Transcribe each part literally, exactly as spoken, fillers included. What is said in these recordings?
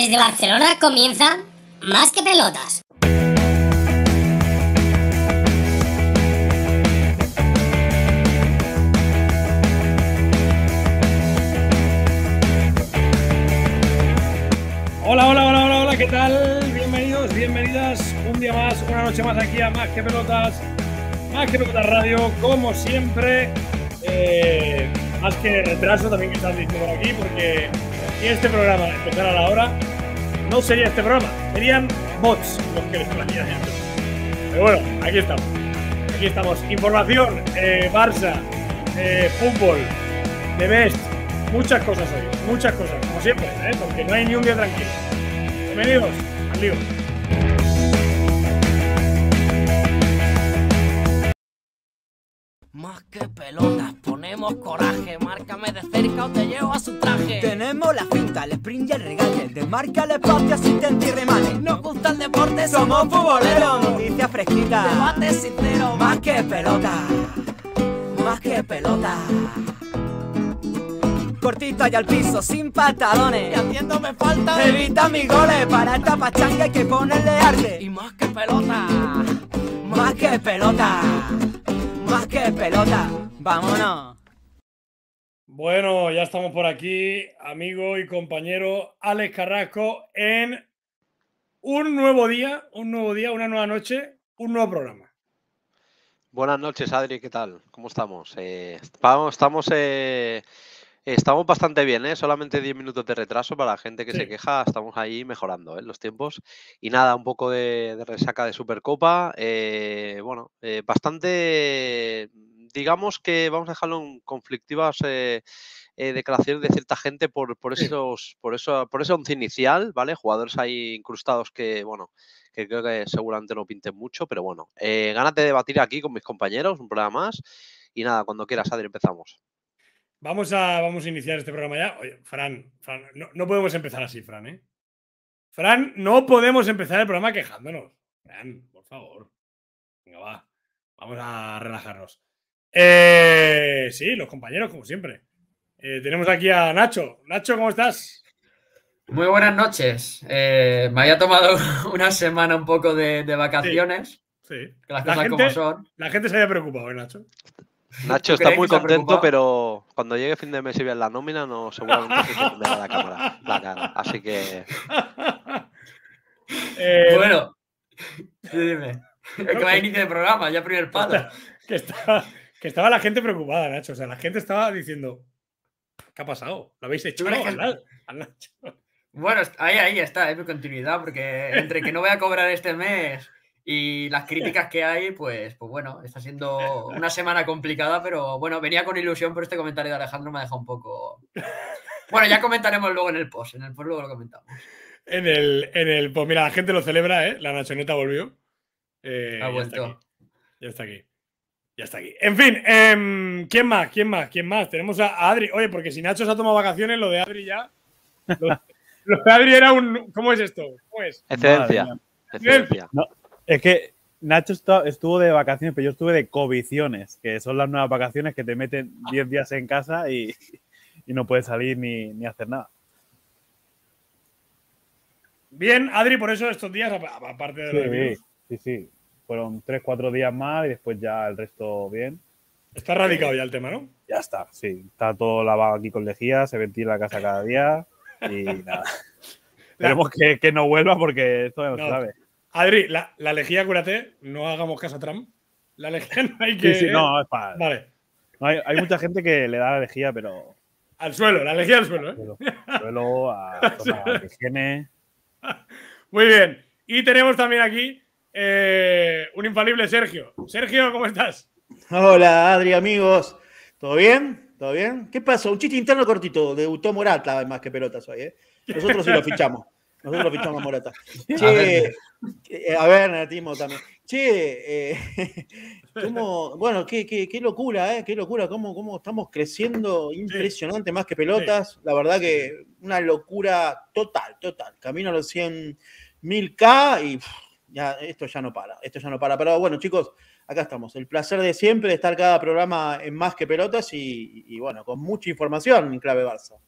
Desde Barcelona comienza Más que Pelotas. Hola, hola, hola, hola, hola, ¿qué tal? Bienvenidos, bienvenidas un día más, una noche más aquí a Más que Pelotas, Más que Pelotas Radio, como siempre, eh, más que retraso también que estás diciendo por aquí, porque si este programa empezara a la hora, no sería este programa, serían bots los que les traían esto. Pero bueno, aquí estamos, aquí estamos, información, eh, Barça, eh, fútbol, The Best, muchas cosas hoy, muchas cosas, como siempre, ¿eh? Porque no hay ni un día tranquilo. Bienvenidos al lío. Más que pelotas, ponemos coraje. Márcame de cerca o te llevo a su traje. Tenemos la finta, el sprint y el regate. El desmarca, el espacio, asistente y remate. Nos gusta el deporte, Somos futboleros, noticias fresquitas. debate sincero. Más que pelota, más que pelota. Cortito y al piso, sin Y pantalones. haciéndome falta. Evita mis goles, para esta pachanga hay que ponerle arte. Y más que pelota. Más que pelota, más que pelota. Vámonos. Bueno, ya estamos por aquí, amigo y compañero Alex Carrasco, en un nuevo día, un nuevo día, una nueva noche, un nuevo programa. Buenas noches, Adri, ¿qué tal? ¿Cómo estamos? Eh, estamos, estamos, eh, estamos bastante bien, ¿eh? Solamente diez minutos de retraso para la gente que Sí. se queja, estamos ahí mejorando, ¿eh? Los tiempos. Y nada, un poco de, de resaca de Supercopa. eh, bueno, eh, bastante, digamos que vamos a dejarlo en conflictivas eh, eh, declaraciones de cierta gente por, por Sí. esos, por eso, por ese once inicial, ¿vale? Jugadores ahí incrustados que, bueno, que creo que seguramente no pinten mucho, pero bueno, eh, ganas de debatir aquí con mis compañeros, un programa más. Y nada, cuando quieras, Adri, empezamos. Vamos a, vamos a iniciar este programa ya. Oye, Fran, Fran no, no podemos empezar así, Fran, ¿eh? Fran, no podemos empezar el programa quejándonos. Fran, por favor. Venga, va. Vamos a relajarnos. Eh, sí, los compañeros, como siempre. Eh, tenemos aquí a Nacho. Nacho, ¿cómo estás? Muy buenas noches. Eh, me había tomado una semana un poco de, de vacaciones, Sí. que las La cosas gente, como son. la gente se había preocupado, ¿eh, Nacho? Nacho ¿Tú está creéis muy que se ha contento, preocupado? pero cuando llegue fin de mes y veas la nómina, no seguramente sí que te verá la cámara, la cara. Así que Eh, Bueno, sí, dime. Es que vaya inicio de programa, ya primer palo. que, estaba, que estaba la gente preocupada, Nacho. O sea, la gente estaba diciendo, ¿qué ha pasado? ¿Lo habéis hecho? ¿Tú crees No, que- al- al Nacho. Bueno, ahí, ahí está, es mi continuidad, porque entre que no voy a cobrar este mes y las críticas que hay, pues, pues bueno, está siendo una semana complicada, pero bueno, venía con ilusión, pero este comentario de Alejandro me ha dejado un poco... Bueno, ya comentaremos luego en el post, en el post luego lo comentamos. En el, en el, pues mira, la gente lo celebra, ¿eh? La Nachoneta volvió. Eh, Ha ya está aquí. vuelto. Ya está aquí. Ya está aquí. En fin, em, ¿quién más? ¿Quién más? ¿Quién más? Tenemos a, a Adri. Oye, porque si Nacho se ha tomado vacaciones, lo de Adri ya. Lo, lo de Adri era un. ¿Cómo es esto? ¿Cómo es? excedencia. Madre Excedencia. No, es que Nacho está- estuvo de vacaciones, pero yo estuve de coviciones, que son las nuevas vacaciones que te meten diez días en casa y, y no puedes salir ni, ni hacer nada. Bien, Adri, por eso estos días, a- aparte de lo del Sí, virus, sí, sí. Fueron tres, cuatro días más y después ya el resto bien. está radicado ya el tema, ¿no? Ya está, sí. Está todo lavado aquí con lejía, se ventila la casa cada día y nada. Esperemos que, que no vuelva porque esto no se No. sabe. Adri, la, la lejía, cúrate, no hagamos caso a Trump. La lejía no hay que. Sí, sí, no, es para. Vale, No, hay, hay mucha gente que le da la lejía, pero al suelo, la lejía al suelo, ¿eh? suelo, suelo a zona de higiene. Muy bien. Y tenemos también aquí eh, un infalible Sergio. Sergio, ¿cómo estás? Hola, Adri, amigos. ¿Todo bien? ¿Todo bien? ¿Qué pasó? Un chiste interno cortito. Debutó Morata más que pelotas hoy, ¿eh? Nosotros sí lo fichamos. Nosotros lo fichamos a Morata. Che, eh, a ver, Timo también. Che, eh, cómo- bueno, qué, qué, qué locura, ¿eh? Qué locura, cómo, cómo estamos creciendo impresionante más que pelotas. La verdad que una locura total, total. Camino a los cien mil K y pff, ya, esto ya no para, esto ya no para. Pero bueno, chicos, acá estamos. El placer de siempre de estar cada programa en Más que Pelotas y, y bueno, con mucha información en clave Barça.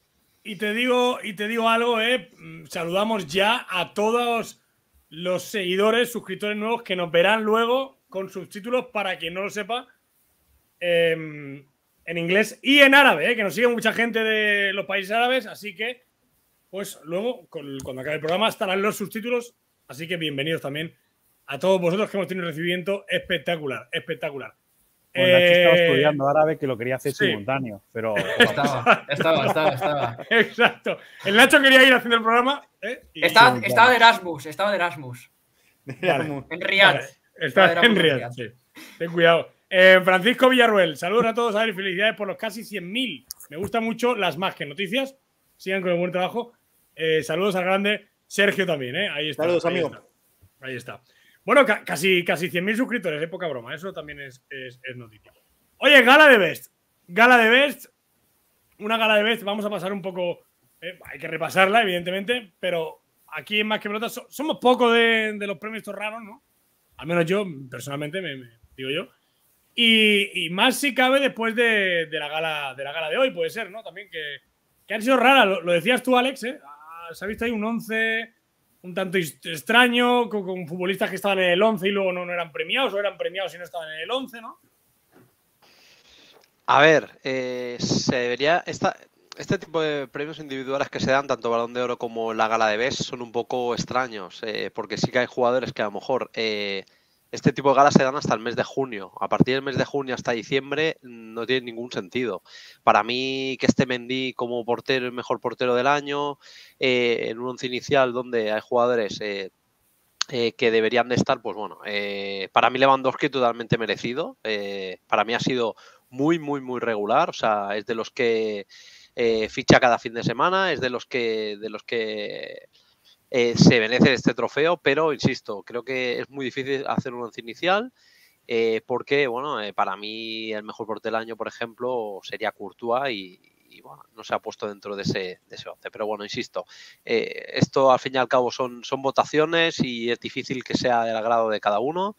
y te digo, y te digo algo, eh. Saludamos ya a todos los seguidores, suscriptores nuevos que nos verán luego con subtítulos, para quien no lo sepa, eh, en inglés y en árabe, eh, que nos sigue mucha gente de los países árabes, así que pues luego, con, cuando acabe el programa, estarán los subtítulos, así que bienvenidos también a todos vosotros, que hemos tenido un recibimiento espectacular, espectacular. Bueno, Nacho estaba Eh, estudiando árabe, que lo quería hacer sí. simultáneo, pero... Estaba, estaba, estaba, estaba. Exacto. El Nacho quería ir haciendo el programa. ¿eh? Y- Estaba, estaba de Erasmus, estaba de Erasmus. Vale. En Riyadh. Vale, está Estaba de en Erasmus Riyadh, sí. Ten cuidado. Eh, Francisco Villarruel, saludos a todos, a ver, felicidades por los casi cien mil. Me gustan mucho las más que noticias. Sigan con el buen trabajo. Eh, saludos al grande Sergio también, ¿eh? Ahí está. Saludos, ahí amigo. está. Ahí está. Bueno, ca casi, casi cien mil suscriptores, es poca broma. Eso también es, es, es noticia. Oye, gala de Best. Gala de Best. Una gala de Best. Vamos a pasar un poco. Eh, hay que repasarla, evidentemente. Pero aquí en Más que Pelotas so somos pocos de, de los premios estos raros, ¿no? Al menos yo, personalmente, me, me digo yo. Y, y más si cabe después de, de, la gala, de la gala de hoy, puede ser, ¿no? También que, que han sido raras. Lo, lo decías tú, Alex, ¿eh? Se ha visto ahí un once un tanto extraño, con, con futbolistas que estaban en el once y luego no, no eran premiados, o eran premiados y no estaban en el once, ¿no? A ver, eh, se debería. Esta, este tipo de premios individuales que se dan, tanto Balón de Oro como la Gala de Best, son un poco extraños, eh, porque sí que hay jugadores que a lo mejor eh, este tipo de galas se dan hasta el mes de junio. A partir del mes de junio hasta diciembre no tiene ningún sentido. Para mí, que esté Mendy como portero, el mejor portero del año, eh, en un once inicial donde hay jugadores eh, eh, que deberían de estar, pues bueno, eh, para mí Lewandowski totalmente merecido. Eh, para mí ha sido muy, muy, muy regular. O sea, es de los que eh, ficha cada fin de semana, es de los que, de los que eh, se merece este trofeo, pero insisto, creo que es muy difícil hacer un once inicial. Eh, porque, bueno, eh, para mí el mejor portero del año, por ejemplo, sería Courtois y, y bueno, no se ha puesto dentro de ese, de ese once. Pero bueno, insisto, eh, esto al fin y al cabo son, son votaciones y es difícil que sea del agrado de cada uno.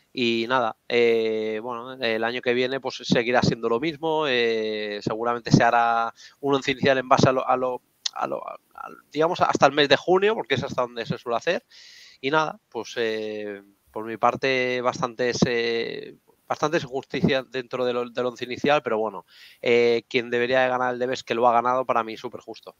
Y nada, eh, bueno, el año que viene pues seguirá siendo lo mismo. Eh, seguramente se hará un once inicial en base a lo, a lo, a lo a, a, digamos, hasta el mes de junio, porque es hasta donde se suele hacer. Y nada, pues eh, por mi parte, bastantes, eh, bastantes injusticias dentro del, del once inicial, pero bueno, eh, quien debería de ganar el Debes, que lo ha ganado, para mí súper justo.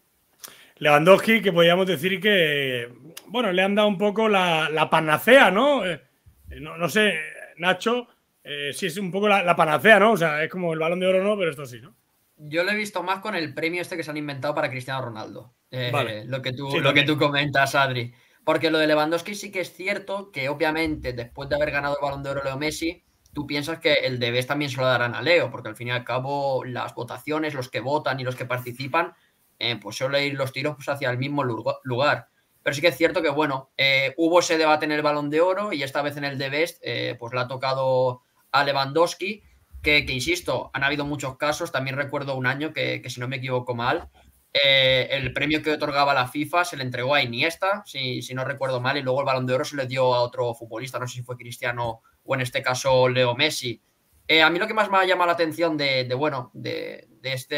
Lewandowski, que podríamos decir que, bueno, le han dado un poco la, la panacea, ¿no? Eh, no, no sé, Nacho, eh, si es un poco la, la panacea, ¿no? O sea, es como el Balón de Oro, ¿no? Pero esto sí, ¿no? Yo lo he visto más con el premio este que se han inventado para Cristiano Ronaldo. Eh, Vale. Lo que tú, Sí, lo que tú comentas, Adri. Porque lo de Lewandowski sí que es cierto que, obviamente, después de haber ganado el Balón de Oro Leo Messi, tú piensas que el Debes también se lo darán a Leo, porque al fin y al cabo las votaciones, los que votan y los que participan, eh, pues suelen ir los tiros pues, hacia el mismo lugar. Pero sí que es cierto que, bueno, eh, hubo ese debate en el Balón de Oro y esta vez en el Debes, eh, pues le ha tocado a Lewandowski, que, que, insisto, han habido muchos casos. También recuerdo un año que, que si no me equivoco mal, eh, el premio que otorgaba la FIFA se le entregó a Iniesta, si, si no recuerdo mal, y luego el Balón de Oro se le dio a otro futbolista, no sé si fue Cristiano o en este caso Leo Messi. Eh, a mí lo que más me ha llamado la atención de, de bueno, de, de, este,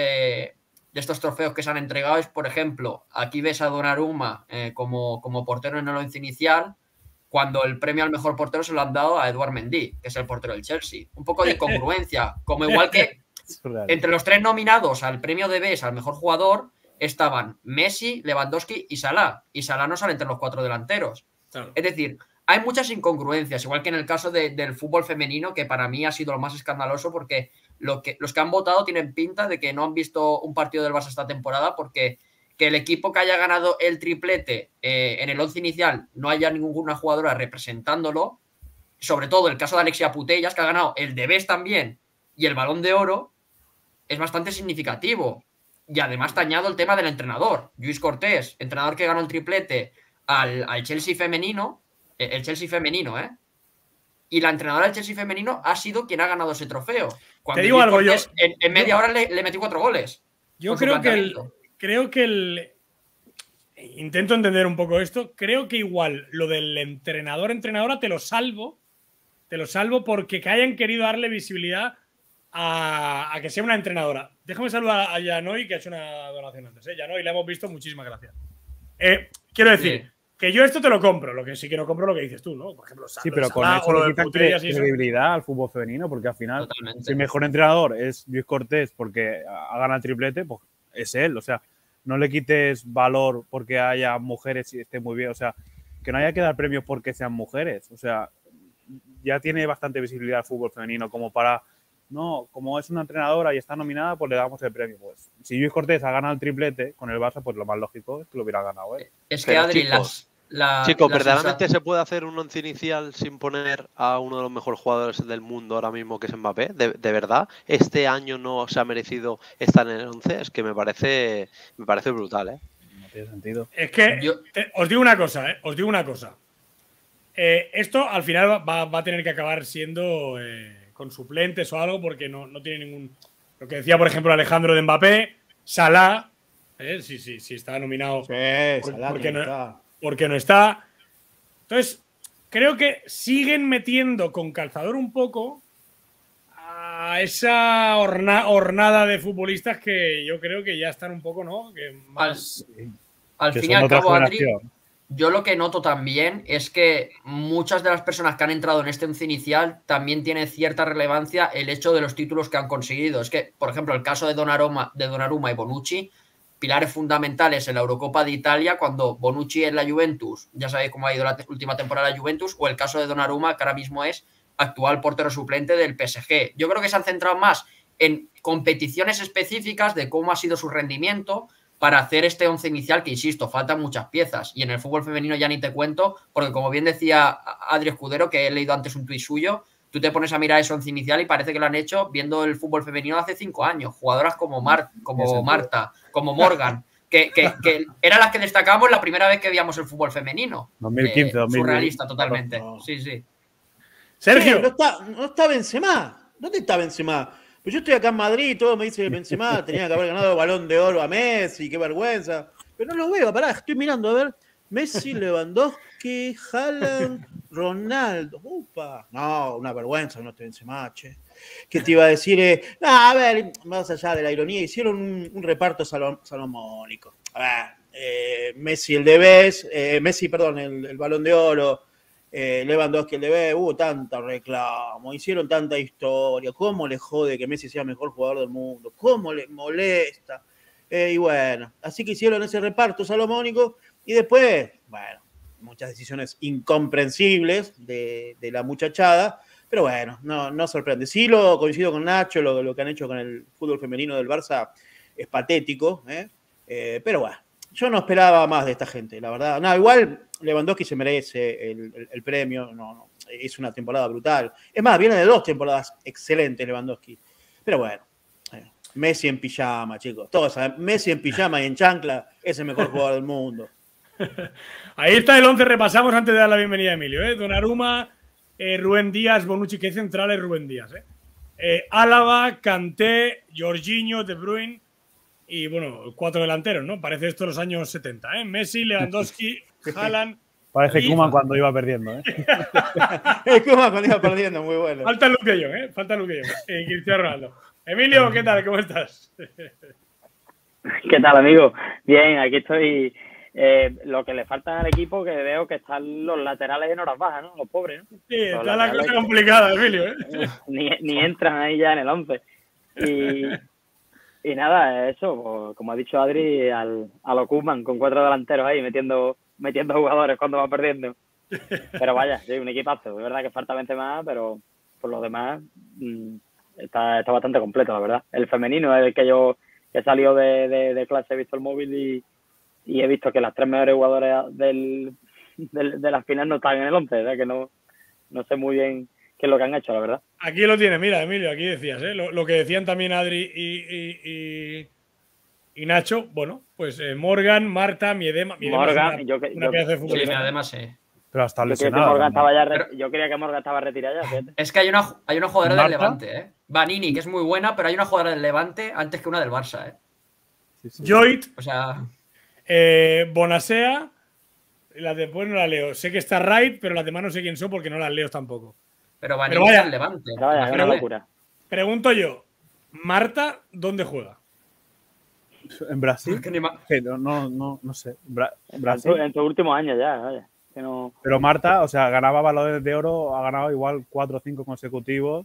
de estos trofeos que se han entregado es, por ejemplo, aquí ves a Donnarumma eh, como, como portero en el once inicial, cuando el premio al mejor portero se lo han dado a Edouard Mendy, que es el portero del Chelsea. Un poco de incongruencia, como igual que entre los tres nominados al premio de Best al mejor jugador estaban Messi, Lewandowski y Salah. Y Salah no sale entre los cuatro delanteros. Claro. Es decir, hay muchas incongruencias, igual que en el caso de, del fútbol femenino, que para mí ha sido lo más escandaloso, porque lo que, los que han votado tienen pinta de que no han visto un partido del Barça esta temporada, porque que el equipo que haya ganado el triplete eh, en el once inicial no haya ninguna jugadora representándolo, sobre todo el caso de Alexia Putellas, que ha ganado el Debes también y el Balón de Oro, es bastante significativo. Y además te añado el tema del entrenador, Lluís Cortés, entrenador que ganó el triplete al, al Chelsea femenino, el Chelsea femenino, ¿eh? Y la entrenadora del Chelsea femenino ha sido quien ha ganado ese trofeo. Cuando te digo Lluís algo, Cortés, yo, en, en media yo, hora le, le metió cuatro goles. Yo creo que el, creo que el intento entender un poco esto. Creo que igual lo del entrenador entrenadora te lo salvo, te lo salvo porque que hayan querido darle visibilidad a, a que sea una entrenadora. Déjame saludar a Yanoy, que ha hecho una donación antes. ¿eh? Yanoy, la hemos visto, muchísimas gracias. Eh, quiero decir, sí. que yo esto te lo compro, lo que sí que no compro lo que dices tú, ¿no? Por ejemplo, sí, pero con eso le quitan credibilidad al fútbol femenino, porque al final, Totalmente. si el mejor entrenador es Lluís Cortés porque ha ganado el triplete, pues es él. O sea, no le quites valor porque haya mujeres y esté muy bien. O sea, que no haya que dar premios porque sean mujeres. O sea, ya tiene bastante visibilidad el fútbol femenino como para... No, como es una entrenadora y está nominada, pues le damos el premio. Pues si Lluís Cortés ha ganado el triplete con el Barça, pues lo más lógico es que lo hubiera ganado él. Es que, Adri, las... La, Chicos, la ¿verdaderamente sensación... se puede hacer un once inicial sin poner a uno de los mejores jugadores del mundo ahora mismo, que es Mbappé? ¿De, de verdad? ¿Este año no se ha merecido estar en el once? Es que me parece, me parece brutal, ¿eh? No tiene sentido. Es que Yo... te, os digo una cosa, ¿eh? Os digo una cosa. Eh, esto al final va, va a tener que acabar siendo eh, con suplentes o algo, porque no, no tiene ningún... Lo que decía, por ejemplo, Alejandro de Mbappé, Salah, ¿eh? sí, sí, sí, está nominado. Sí, por, Salah porque, no, está. porque no está. Entonces, creo que siguen metiendo con calzador un poco a esa horna, hornada de futbolistas que yo creo que ya están un poco, ¿no? Que más... Al, al que fin y al cabo, Adri, yo lo que noto también es que muchas de las personas que han entrado en este once inicial también tiene cierta relevancia el hecho de los títulos que han conseguido. Es que, por ejemplo, el caso de Donnarumma, de Donnarumma y Bonucci, pilares fundamentales en la Eurocopa de Italia, cuando Bonucci en la Juventus, ya sabéis cómo ha ido la última temporada la Juventus, o el caso de Donnarumma, que ahora mismo es actual portero suplente del P S G. Yo creo que se han centrado más en competiciones específicas de cómo ha sido su rendimiento para hacer este once inicial, que insisto, faltan muchas piezas. Y en el fútbol femenino ya ni te cuento, porque como bien decía Adri Escudero, que he leído antes un tuit suyo, tú te pones a mirar ese once inicial y parece que lo han hecho viendo el fútbol femenino hace cinco años. Jugadoras como, Mar como Marta, como Morgan, que, que, que eran las que destacamos la primera vez que veíamos el fútbol femenino. dos mil quince, eh, dos mil veinte. Surrealista totalmente. No. Sí, sí. Sergio. Sí, no está, no está Benzema. ¿Dónde está Benzema? Pues yo estoy acá en Madrid y todo me dice que Benzema tenía que haber ganado el Balón de Oro a Messi, qué vergüenza. Pero no lo veo, pará, estoy mirando, a ver. Messi, Lewandowski, Haaland, Ronaldo. Upa. No, una vergüenza no esté Benzema, che. ¿Qué te iba a decir? Eh, no, a ver, más allá de la ironía, hicieron un, un reparto salomónico. A ver, eh, Messi el de Bes, eh, Messi, perdón, el, el Balón de Oro. Eh, Lewandowski el de B, hubo tanta reclamo, hicieron tanta historia, cómo le jode que Messi sea el mejor jugador del mundo, cómo le molesta, eh, y bueno, así que hicieron ese reparto salomónico y después, bueno, muchas decisiones incomprensibles de, de la muchachada, pero bueno, no, no sorprende. Sí lo coincido con Nacho, lo, lo que han hecho con el fútbol femenino del Barça es patético, ¿eh? Eh, pero bueno, yo no esperaba más de esta gente, la verdad. No, igual Lewandowski se merece el, el, el premio, no, no, es una temporada brutal. Es más, viene de dos temporadas excelentes Lewandowski. Pero bueno, eh, Messi en pijama, chicos. Todos saben, Messi en pijama y en chancla es el mejor jugador del mundo. Ahí está el once, repasamos antes de dar la bienvenida a Emilio. ¿eh? Donnarumma, eh, Rubén Díaz, Bonucci, que central es Rubén Díaz. ¿eh? Eh, Álava, Kanté, Jorginho, De Bruyne. Y bueno, cuatro delanteros, ¿no? Parece esto los años setenta, ¿eh? Messi, Lewandowski, Haaland. Parece Koeman cuando iba perdiendo, ¿eh? Es Koeman cuando iba perdiendo, muy bueno. Falta Luke de Jong, ¿eh? Falta Luke de Jong. Eh, Cristiano Ronaldo. Emilio, ¿qué tal? ¿Cómo estás? ¿Qué tal, amigo? Bien, aquí estoy. Eh, lo que le falta al equipo, que veo que están los laterales en horas bajas, ¿no? Los pobres, ¿no? Sí, los está la cosa complicada, Emilio, ¿eh? Ni, ni entran ahí ya en el once. Y... Y nada, eso, como ha dicho Adri, al, a lo Koeman, con cuatro delanteros ahí, metiendo metiendo jugadores cuando va perdiendo. Pero vaya, sí, un equipazo. Es verdad que falta Benzema, pero por lo demás mmm, está, está bastante completo, la verdad. El femenino es el que yo he salido de, de, de clase, he visto el móvil y, y he visto que las tres mejores jugadoras del, del, de la final no están en el once, ¿verdad? Que no, no sé muy bien qué es lo que han hecho, la verdad. Aquí lo tiene, mira, Emilio, aquí decías, ¿eh? lo, lo que decían también Adri y, y, y, y Nacho. Bueno, pues eh, Morgan, Marta, Miedema. Miedema Morgan, una, yo, que, una yo, pieza de fútbol. Sí, además sí. Pero hasta yo, lesionado, Morgan estaba ya pero, yo creía que Morgan estaba retirada ya. Fíjate. Es que hay una, hay una jugadora ¿Marta? del Levante, ¿eh? Vanini, que es muy buena, pero hay una jugadora del Levante antes que una del Barça, ¿eh? Sí, sí. Joit, O sea, eh, Bonasea. Las de después no las leo. Sé que está Wright, pero las demás no sé quién son porque no las leo tampoco. pero Vanini Pero vaya. es del Levante. Pero vaya, es una imagínate. locura. pregunto yo, Marta, ¿dónde juega? ¿En Brasil? Que ni ma- Pero no, no, no sé. Bra- En Brasil. tu- en tus últimos años ya, vaya. Que no... Pero Marta, o sea, ganaba balones de oro, ha ganado igual cuatro o cinco consecutivos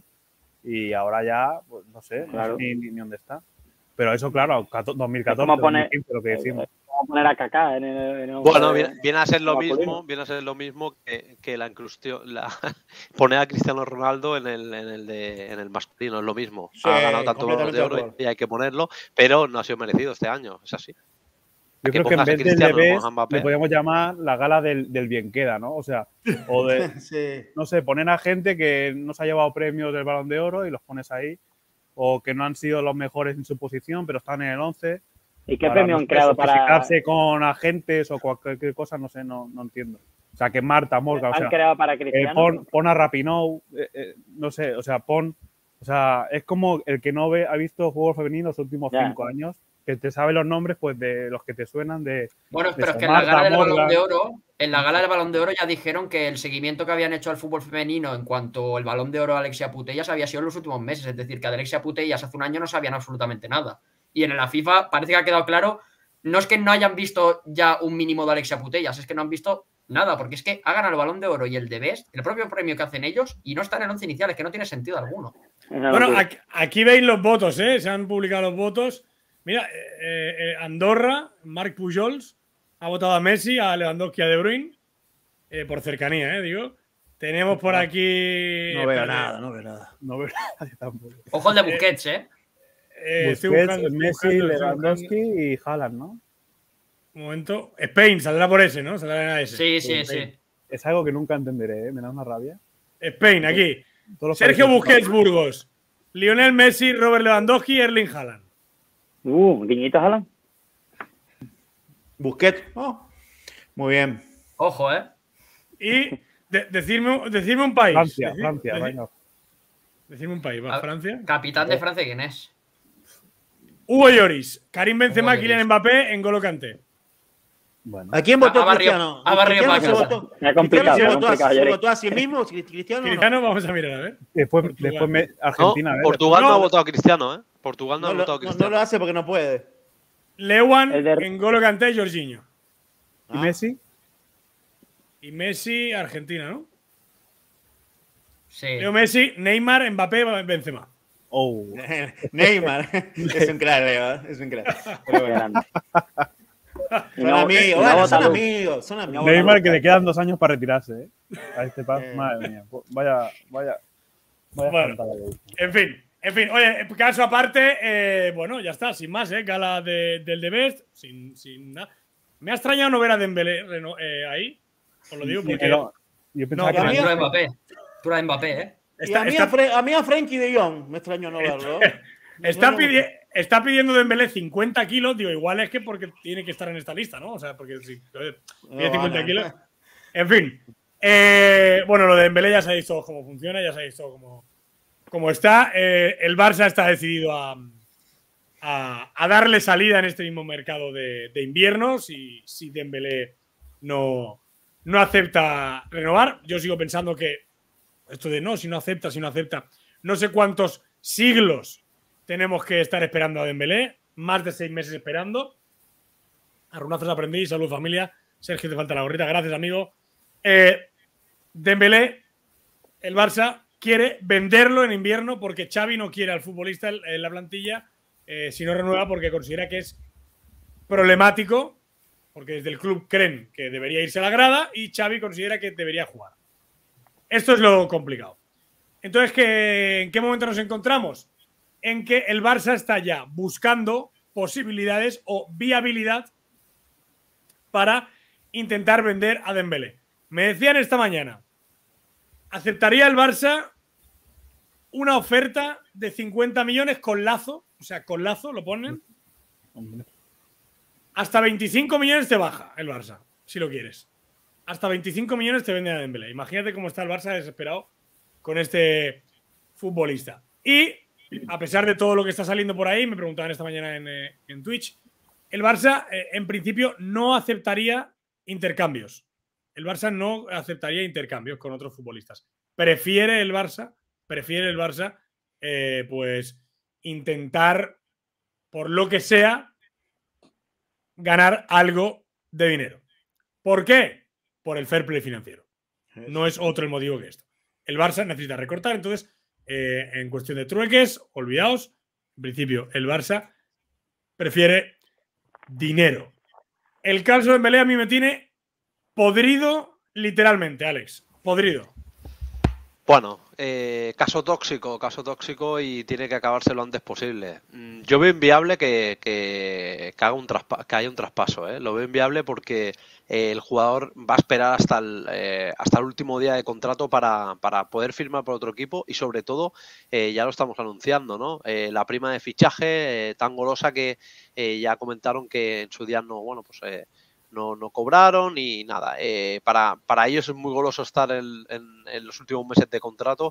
y ahora ya, pues no sé, Claro. no sé ni, ni, ni dónde está. Pero eso, claro, dos mil catorce, ¿Cómo pone- dos mil quince, lo que decimos. Vamos a poner a Kaká en el... En el Bueno, viene, viene a ser lo masculino. mismo, viene a ser lo mismo que, que la inclusión, la poner a Cristiano Ronaldo en el, en el de en el masculino, es lo mismo. Sí, ha ganado tanto balones completamente de de oro acuerdo. y hay que ponerlo, pero no ha sido merecido este año, es así. Yo que creo que en pongas a vez del Cristiano, no Debes pongas a Mbappé. le podríamos llamar la gala del, del bien queda, ¿no? O sea, o de, Sí. no sé, poner a gente que no se ha llevado premios del Balón de Oro y los pones ahí, o que no han sido los mejores en su posición, pero están en el once. ¿Y qué Para, premio no han sé, creado para...? certificarse con agentes o cualquier cosa, no sé, no, no entiendo. O sea, que Marta, Morgan, o ¿Han sea, creado para eh, Cristiano? pon, pon a Rapinoe, eh, eh, no sé, o sea, pon, o sea, es como el que no ve, ha visto fútbol femenino los últimos Ya. cinco años, que te sabe los nombres, pues, de los que te suenan de... Bueno, de pero es que en Marta, la gala del Morgan. Balón de Oro, en la gala del Balón de Oro ya dijeron que el seguimiento que habían hecho al fútbol femenino en cuanto al Balón de Oro a Alexia Putellas había sido en los últimos meses. Es decir, que de Alexia Putellas hace un año no sabían absolutamente nada. Y en la FIFA parece que ha quedado claro, no es que no hayan visto ya un mínimo de Alexia Putellas, es que no han visto nada, porque es que ha ganado el Balón de Oro y el de Best, el propio premio que hacen ellos, y no está en el once inicial, es que no tiene sentido alguno. Bueno, aquí, aquí veis los votos, ¿eh? Se han publicado los votos. Mira, eh, eh, Andorra, Marc Pujols, ha votado a Messi, a Lewandowski, a De Bruyne, eh, por cercanía, ¿eh? Digo. Tenemos por aquí... No veo espérate, nada, no veo nada. No veo nada tampoco. Ojo el de Busquets, ¿eh? eh, estoy Busquets, buscando, estoy Messi, buscando, estoy Lewandowski buscando. y Haaland, ¿no? Un momento. Spain, saldrá por ese, ¿no? Saldrá en A S. Sí, sí, sí. Es algo que nunca entenderé, ¿eh? Me da una rabia. Spain, aquí. Todos los Sergio países- Busquets, Burgos. Lionel Messi, Robert Lewandowski, Erling Haaland. Uh, guiñito, Haaland. Busquets. Oh, muy bien. Ojo, ¿eh? Y de- decirme, decirme un país. Francia, Decir- Francia, decir- venga. Decirme un país, ¿va? A- Francia. Capitán de Francia, ¿quién es? Hugo Lloris, Karim Benzema, Hugo Kylian Lloris. Mbappé, N'Golo Kanté. Bueno. ¿A quién votó Ha barrido- Cristiano? ha barrido ¿Cristiano se para casa. votó? Me ha complicado, ¿Cristiano se me ha votó a- complicado, se Yori. votó a sí mismo? ¿Cristiano no? Cristiano, vamos a mirar, a ver. Después, Portugal. después me- No, Argentina, ¿eh? Portugal no, No. ha votado a Cristiano, ¿eh? Portugal no, No ha lo, votado a no- no Cristiano. lo hace porque no puede. Lewan, El de- N'Golo Kanté, Jorginho. ¿Y Messi? Y Messi, Argentina, ¿no? Sí. Leo Messi, Neymar, Mbappé, Benzema. Oh. Neymar. Es un crack, Leo, ¿eh? Es un crack. Pero bueno. Grande. Y Son no- y amigos, no bueno, vota son Lu. amigos, son amigos. Neymar, que le quedan dos años para retirarse, ¿eh? A este paso, Eh. madre mía. Vaya, vaya. Vaya Bueno. cantada que hizo. En fin, en fin. Oye, caso aparte, eh, bueno, ya está, sin más, ¿eh? Gala de- del The Best, sin, sin nada. Me ha extrañado no ver a Dembélé reno- eh, ahí. Os lo digo porque... Pero yo pensaba No, que a mí- era- Tú de Mbappé. Tú de Mbappé, ¿eh? Y Está, a, mí está- a, Fre- a mí a Frenkie de Jong me extrañó no verlo. Me está, extrañó pidi- mucho. está pidiendo Dembélé cincuenta kilos. Digo, igual es que porque tiene que estar en esta lista, ¿no? O sea, porque si joder, pide No, cincuenta no, kilos. no. En fin. Eh, bueno, lo de Dembélé ya sabéis todo cómo funciona, ya sabéis todo cómo, cómo está. Eh, el Barça está decidido a, a, a darle salida en este mismo mercado de, de invierno si, si Dembélé no, no acepta renovar. Yo sigo pensando que esto de no, si no acepta, si no acepta, no sé cuántos siglos tenemos que estar esperando a Dembélé, más de seis meses esperando. Arrunazos aprendí, salud familia. Sergio, te falta la gorrita, gracias amigo. Eh, Dembélé, el Barça quiere venderlo en invierno porque Xavi no quiere al futbolista en, en la plantilla eh, si no renueva porque considera que es problemático, porque desde el club creen que debería irse a la grada y Xavi considera que debería jugar. Esto es lo complicado. Entonces, ¿qué, ¿en qué momento nos encontramos? En que el Barça está ya buscando posibilidades o viabilidad para intentar vender a Dembélé. Me decían esta mañana, ¿aceptaría el Barça una oferta de cincuenta millones con lazo? O sea, con lazo lo ponen. Hasta veinticinco millones te baja el Barça, si lo quieres. Hasta veinticinco millones te venden a Dembélé. Imagínate cómo está el Barça desesperado con este futbolista. Y a pesar de todo lo que está saliendo por ahí, me preguntaban esta mañana en, eh, en Twitch, el Barça eh, en principio no aceptaría intercambios. El Barça no aceptaría intercambios con otros futbolistas. Prefiere el Barça, prefiere el Barça eh, pues intentar, por lo que sea, ganar algo de dinero. ¿Por qué? Por el fair play financiero. No es otro el motivo que esto. El Barça necesita recortar, entonces, eh, en cuestión de trueques, olvidaos, en principio, el Barça prefiere dinero. El caso de Dembélé a mí me tiene podrido literalmente, Alex. Podrido. Bueno, eh, caso tóxico, caso tóxico y tiene que acabarse lo antes posible. Yo veo inviable que, que, que, haga un traspa que haya un traspaso, ¿eh? Lo veo inviable porque eh, el jugador va a esperar hasta el, eh, hasta el último día de contrato para, para poder firmar por otro equipo y sobre todo, eh, ya lo estamos anunciando, ¿no? Eh, la prima de fichaje eh, tan golosa que eh, ya comentaron que en su día no, bueno, pues... Eh, No, no cobraron y nada. Eh, para, para ellos es muy goloso estar en, en, en los últimos meses de contrato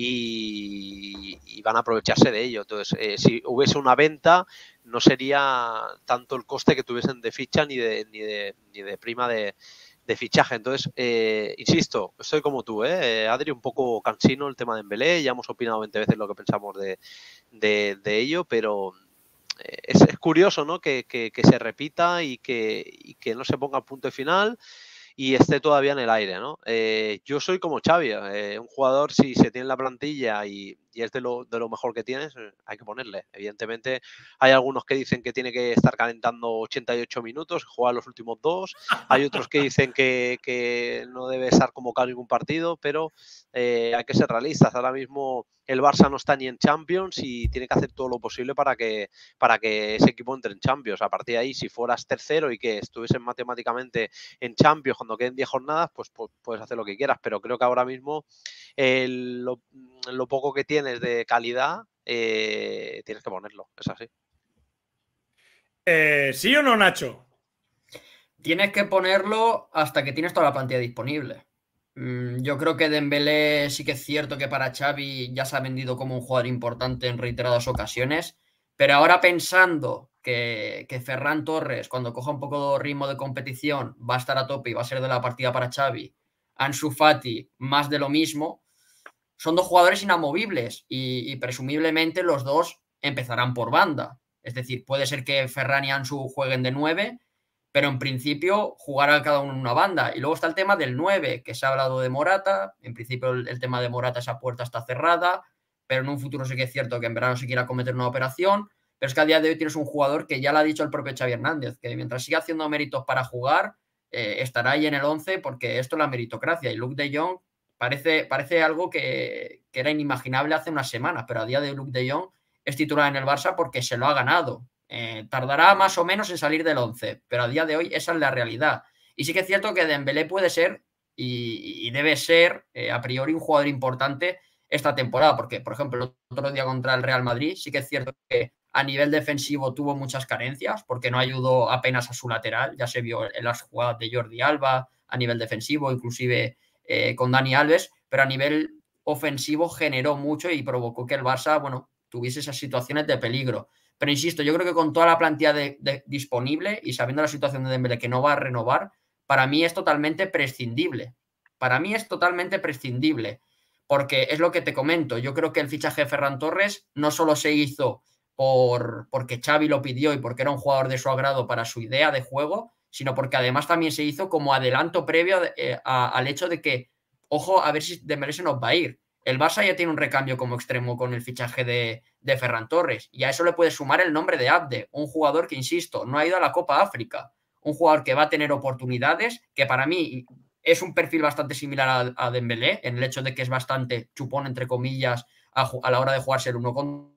y, y van a aprovecharse de ello. Entonces, eh, si hubiese una venta, no sería tanto el coste que tuviesen de ficha ni de, ni de, ni de prima de, de fichaje. Entonces, eh, insisto, estoy como tú, ¿eh? Adri, un poco cansino el tema de Dembélé. Ya hemos opinado veinte veces lo que pensamos de, de, de ello, pero... Es, es curioso, ¿no? Que, que, que se repita y que, y que no se ponga a punto final y esté todavía en el aire, ¿no? Eh, yo soy como Xavi, eh, un jugador, si se tiene la plantilla y, y es de lo, de lo mejor que tienes, eh, hay que ponerle. Evidentemente, hay algunos que dicen que tiene que estar calentando ochenta y ocho minutos, jugar los últimos dos. Hay otros que dicen que, que no debe estar convocado en ningún partido, pero eh, hay que ser realistas. Ahora mismo el Barça no está ni en Champions y tiene que hacer todo lo posible para que, para que ese equipo entre en Champions. A partir de ahí, si fueras tercero y que estuviesen matemáticamente en Champions cuando queden diez jornadas, pues, pues puedes hacer lo que quieras. Pero creo que ahora mismo eh, lo, lo poco que tienes de calidad, eh, tienes que ponerlo. Es así. Eh, ¿Sí o no, Nacho? Tienes que ponerlo hasta que tienes toda la plantilla disponible. Yo creo que Dembélé sí que es cierto que para Xavi ya se ha vendido como un jugador importante en reiteradas ocasiones, pero ahora pensando que, que Ferran Torres, cuando coja un poco de ritmo de competición, va a estar a tope y va a ser de la partida para Xavi, Ansu Fati, más de lo mismo, son dos jugadores inamovibles y, y presumiblemente los dos empezarán por banda. Es decir, puede ser que Ferran y Ansu jueguen de nueve, pero en principio jugará cada uno en una banda. Y luego está el tema del nueve, que se ha hablado de Morata. En principio el, el tema de Morata, esa puerta está cerrada, pero en un futuro sí que es cierto que en verano se quiera cometer una operación. Pero es que a día de hoy tienes un jugador que ya lo ha dicho el propio Xavi Hernández, que mientras siga haciendo méritos para jugar, eh, estará ahí en el once porque esto es la meritocracia. Y Luke de Jong parece, parece algo que, que era inimaginable hace unas semanas, pero a día de hoy Luke de Jong es titular en el Barça porque se lo ha ganado. Eh, tardará más o menos en salir del once, pero a día de hoy esa es la realidad. Y sí que es cierto que Dembélé puede ser y, y debe ser eh, a priori un jugador importante esta temporada, porque por ejemplo el otro día contra el Real Madrid sí que es cierto que a nivel defensivo tuvo muchas carencias porque no ayudó apenas a su lateral, ya se vio en las jugadas de Jordi Alba a nivel defensivo, inclusive eh, con Dani Alves, pero a nivel ofensivo generó mucho y provocó que el Barça, bueno, tuviese esas situaciones de peligro. Pero insisto, yo creo que con toda la plantilla de, de, disponible y sabiendo la situación de Dembélé que no va a renovar, para mí es totalmente prescindible. Para mí es totalmente prescindible. Porque es lo que te comento. Yo creo que el fichaje de Ferran Torres no solo se hizo por, porque Xavi lo pidió y porque era un jugador de su agrado para su idea de juego, sino porque además también se hizo como adelanto previo eh, a, al hecho de que, ojo, a ver si Dembélé se nos va a ir. El Barça ya tiene un recambio como extremo con el fichaje de, de Ferran Torres y a eso le puede sumar el nombre de Abde, un jugador que, insisto, no ha ido a la Copa África, un jugador que va a tener oportunidades, que para mí es un perfil bastante similar a, a Dembélé, en el hecho de que es bastante chupón, entre comillas, a, a la hora de jugarse el uno con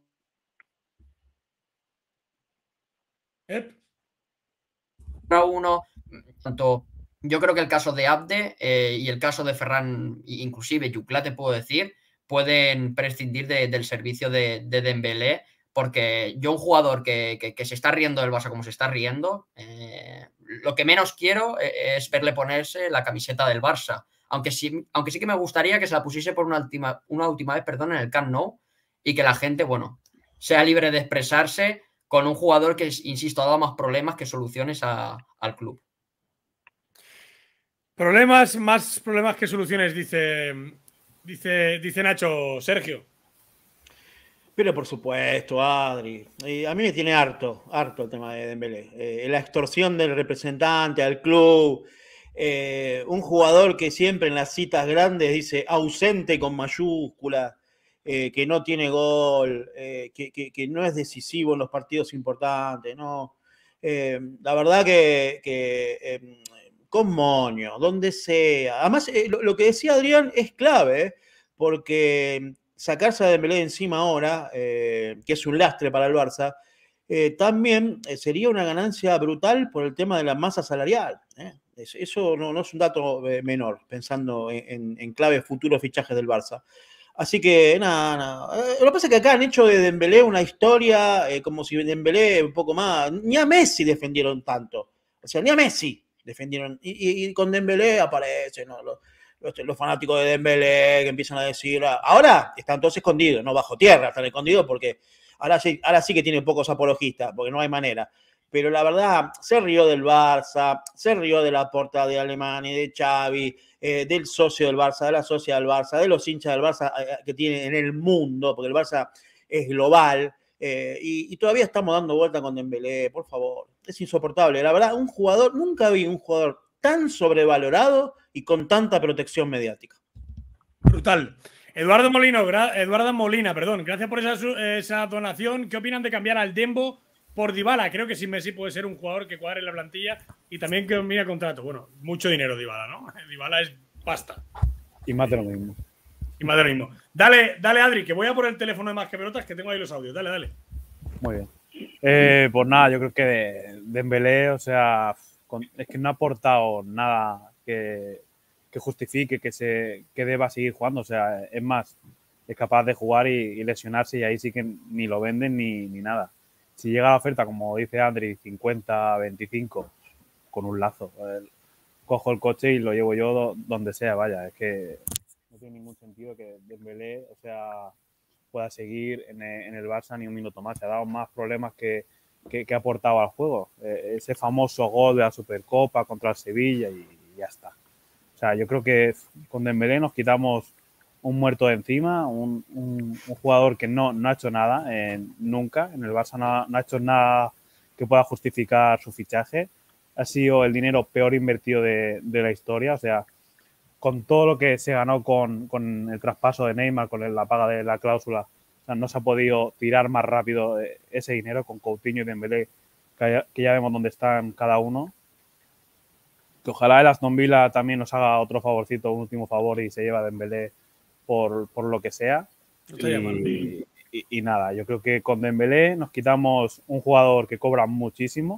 uno. Tanto yo creo que el caso de Abde eh, y el caso de Ferran, inclusive Yuclá, te puedo decir, pueden prescindir de, del servicio de, de Dembélé, porque yo un jugador que, que, que se está riendo del Barça como se está riendo, eh, lo que menos quiero es verle ponerse la camiseta del Barça, aunque sí, aunque sí que me gustaría que se la pusiese por una última, una última vez perdón, en el Camp Nou y que la gente, bueno, sea libre de expresarse con un jugador que, insisto, ha dado más problemas que soluciones a, al club. Problemas, más problemas que soluciones, dice, dice, dice Nacho. Sergio. Pero por supuesto, Adri. Eh, a mí me tiene harto, harto el tema de Dembélé. Eh, la extorsión del representante al club. Eh, un jugador que siempre en las citas grandes dice ausente con mayúscula, eh, que no tiene gol, eh, que, que, que no es decisivo en los partidos importantes. No. Eh, la verdad que, que eh, con moño, donde sea. Además, eh, lo, lo que decía Adrián es clave, eh, porque sacarse a Dembélé de encima ahora, eh, que es un lastre para el Barça, eh, también eh, sería una ganancia brutal por el tema de la masa salarial. ¿eh? Eso no, no es un dato eh, menor, pensando en, en, en clave futuros fichajes del Barça. Así que, nada, nada. Eh, lo que pasa es que acá han hecho de Dembélé una historia eh, como si Dembélé un poco más... Ni a Messi defendieron tanto. O sea, ni a Messi defendieron. Y, y, y con Dembélé aparecen, ¿no? Los, los, los fanáticos de Dembélé que empiezan a decir... Ahora están todos escondidos, no bajo tierra, están escondidos porque ahora sí, ahora sí que tienen pocos apologistas, porque no hay manera. Pero la verdad, se rió del Barça, se rió de la porta de Alemania, de Xavi, eh, del socio del Barça, de la socia del Barça, de los hinchas del Barça eh, que tiene en el mundo, porque el Barça es global, eh, y, y todavía estamos dando vuelta con Dembélé, por favor. Es insoportable. La verdad, un jugador, nunca vi un jugador tan sobrevalorado y con tanta protección mediática. Brutal. Eduardo Molino, Eduardo Molina, perdón, gracias por esa, esa donación. ¿Qué opinan de cambiar al Dembo por Dybala? Creo que sí, Messi puede ser un jugador que cuadre en la plantilla y también que mira contrato. Bueno, mucho dinero Dybala, ¿no? Dybala es pasta. Y más de lo mismo. Y más de lo mismo. Dale, dale, Adri, que voy a por el teléfono de Más que Pelotas, que tengo ahí los audios. Dale, dale. Muy bien. Eh, pues nada, yo creo que de, Dembélé, o sea, con, es que no ha aportado nada que, que justifique que, se, que deba seguir jugando. O sea, es más, es capaz de jugar y, y lesionarse y ahí sí que ni lo venden ni, ni nada. Si llega la oferta, como dice Andri, cincuenta, veinticinco, con un lazo, eh, cojo el coche y lo llevo yo do, donde sea, vaya. Es que no tiene ningún sentido que Dembélé, o sea, pueda seguir en el, en el Barça ni un minuto más. Se ha dado más problemas que, que, que ha aportado al juego. Eh, ese famoso gol de la Supercopa contra el Sevilla y, y ya está. O sea, yo creo que con Dembélé nos quitamos un muerto de encima, un, un, un jugador que no, no ha hecho nada eh, nunca. En el Barça no, no ha hecho nada que pueda justificar su fichaje. Ha sido el dinero peor invertido de, de la historia. O sea, con todo lo que se ganó con, con el traspaso de Neymar, con la paga de la cláusula, o sea, no se ha podido tirar más rápido ese dinero con Coutinho y Dembélé, que ya, que ya vemos dónde están cada uno. Que ojalá el Aston Villa también nos haga otro favorcito, un último favor y se lleva a Dembélé por, por lo que sea. Y, y, y nada, yo creo que con Dembélé nos quitamos un jugador que cobra muchísimo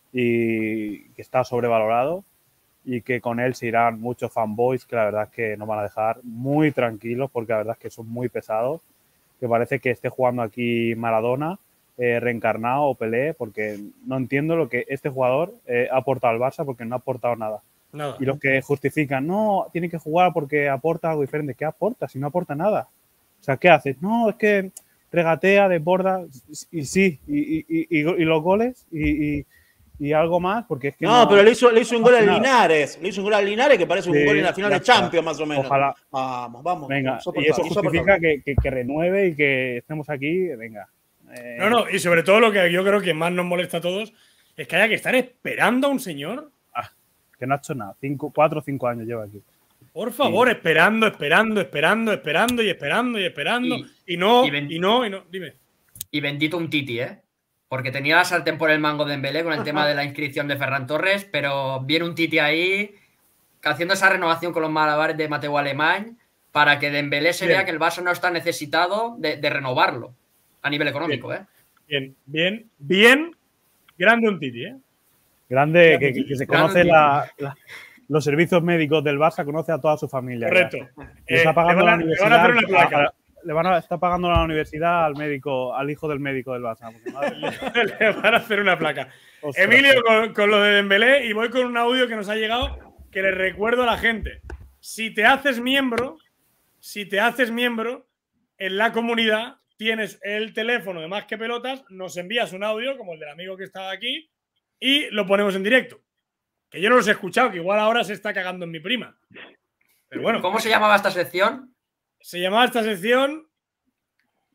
y que está sobrevalorado y que con él se irán muchos fanboys que la verdad es que nos van a dejar muy tranquilos porque la verdad es que son muy pesados, que parece que esté jugando aquí Maradona eh, reencarnado o Pelé, porque no entiendo lo que este jugador eh, ha aportado al Barça porque no ha aportado nada. Nada. Y los que justifican, no, tiene que jugar porque aporta algo diferente. ¿Qué aporta si no aporta nada? O sea, ¿qué haces? No, es que regatea, desborda, y sí, y, y, y, y los goles, y, y, y algo más, porque es que no, no pero le hizo, le hizo un gol al Linares, le hizo un gol al Linares que parece un sí, gol en la final de Champions, más o menos. Ojalá. Vamos, vamos. Venga, y eso justifica que, que, que renueve y que estemos aquí, venga. Eh... No, no, y sobre todo lo que yo creo que más nos molesta a todos es que haya que estar esperando a un señor que no ha hecho nada. Cinco, cuatro o cinco años lleva aquí. Por favor, sí. esperando, esperando, esperando, esperando y esperando y esperando. Y, y no, y, y no, y no. Dime. Y bendito un Titi, ¿eh? Porque tenía la sartén por el mango de Dembélé con el tema de la inscripción de Ferran Torres, pero viene un Titi ahí haciendo esa renovación con los malabares de Mateu Alemán para que Dembélé se bien. vea que el Barça no está necesitado de, de renovarlo a nivel económico, bien. ¿eh? Bien, bien, bien. Grande un Titi, ¿eh? Grande, que, que, que se conoce la, la, los servicios médicos del Barça, conoce a toda su familia. Correcto. Le está pagando la universidad. Le van a, está pagando la universidad al médico, al hijo del médico del Barça. Le van a hacer una placa. Ostras. Emilio, con, con lo de Dembélé, y voy con un audio que nos ha llegado que le recuerdo a la gente. Si te haces miembro, si te haces miembro, en la comunidad tienes el teléfono de Más que Pelotas, nos envías un audio, como el del amigo que estaba aquí, y lo ponemos en directo. Que yo no los he escuchado, que igual ahora se está cagando en mi prima. Pero bueno. ¿Cómo se llamaba esta sección? Se llamaba esta sección